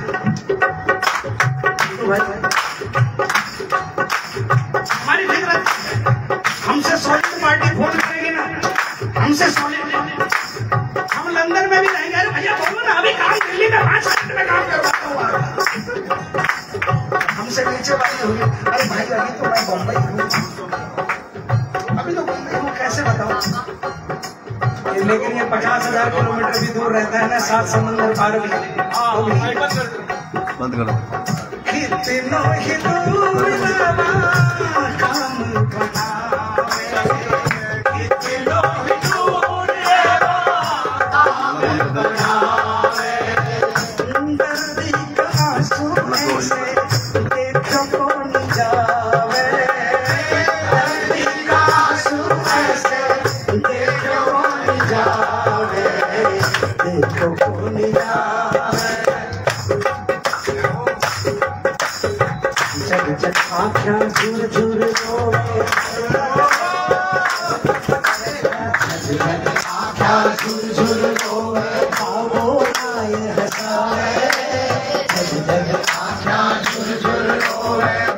हमारी भी तरफ, हमसे सॉलिड पार्टी फोन करेगी ना, हमसे सॉलिड, हम लंदन में भी रहेंगे। अरे भैया बोलो ना, अभी काम दिल्ली में 5 मिनट में काम करवाता हूँ। हमसे नीचे वाली होगी, अरे भाई अभी तो मैं बम्बई हूँ, अभी तो बम्बई हूँ, कैसे बताऊँ? लेकिन ये 50,000 किलोमीटर भी दूर रहता है ना, 7 समंदर पार भी। बंद करो। कितना ही दूर लेवा काम बनावे, कितना ही दूर लेवा काम बनावे। दर्दी का आंसू ऐसे देखो कौन जावे, दर्दी का आंसू ऐसे देखो कौन जावे, देखो कौन जावे। जग जग आँखें झूर झूर रोवे, जग जग आँखें झूर झूर रोवे, बाबू आए हंसावे, जग जग आँखें झूर झूर रोवे,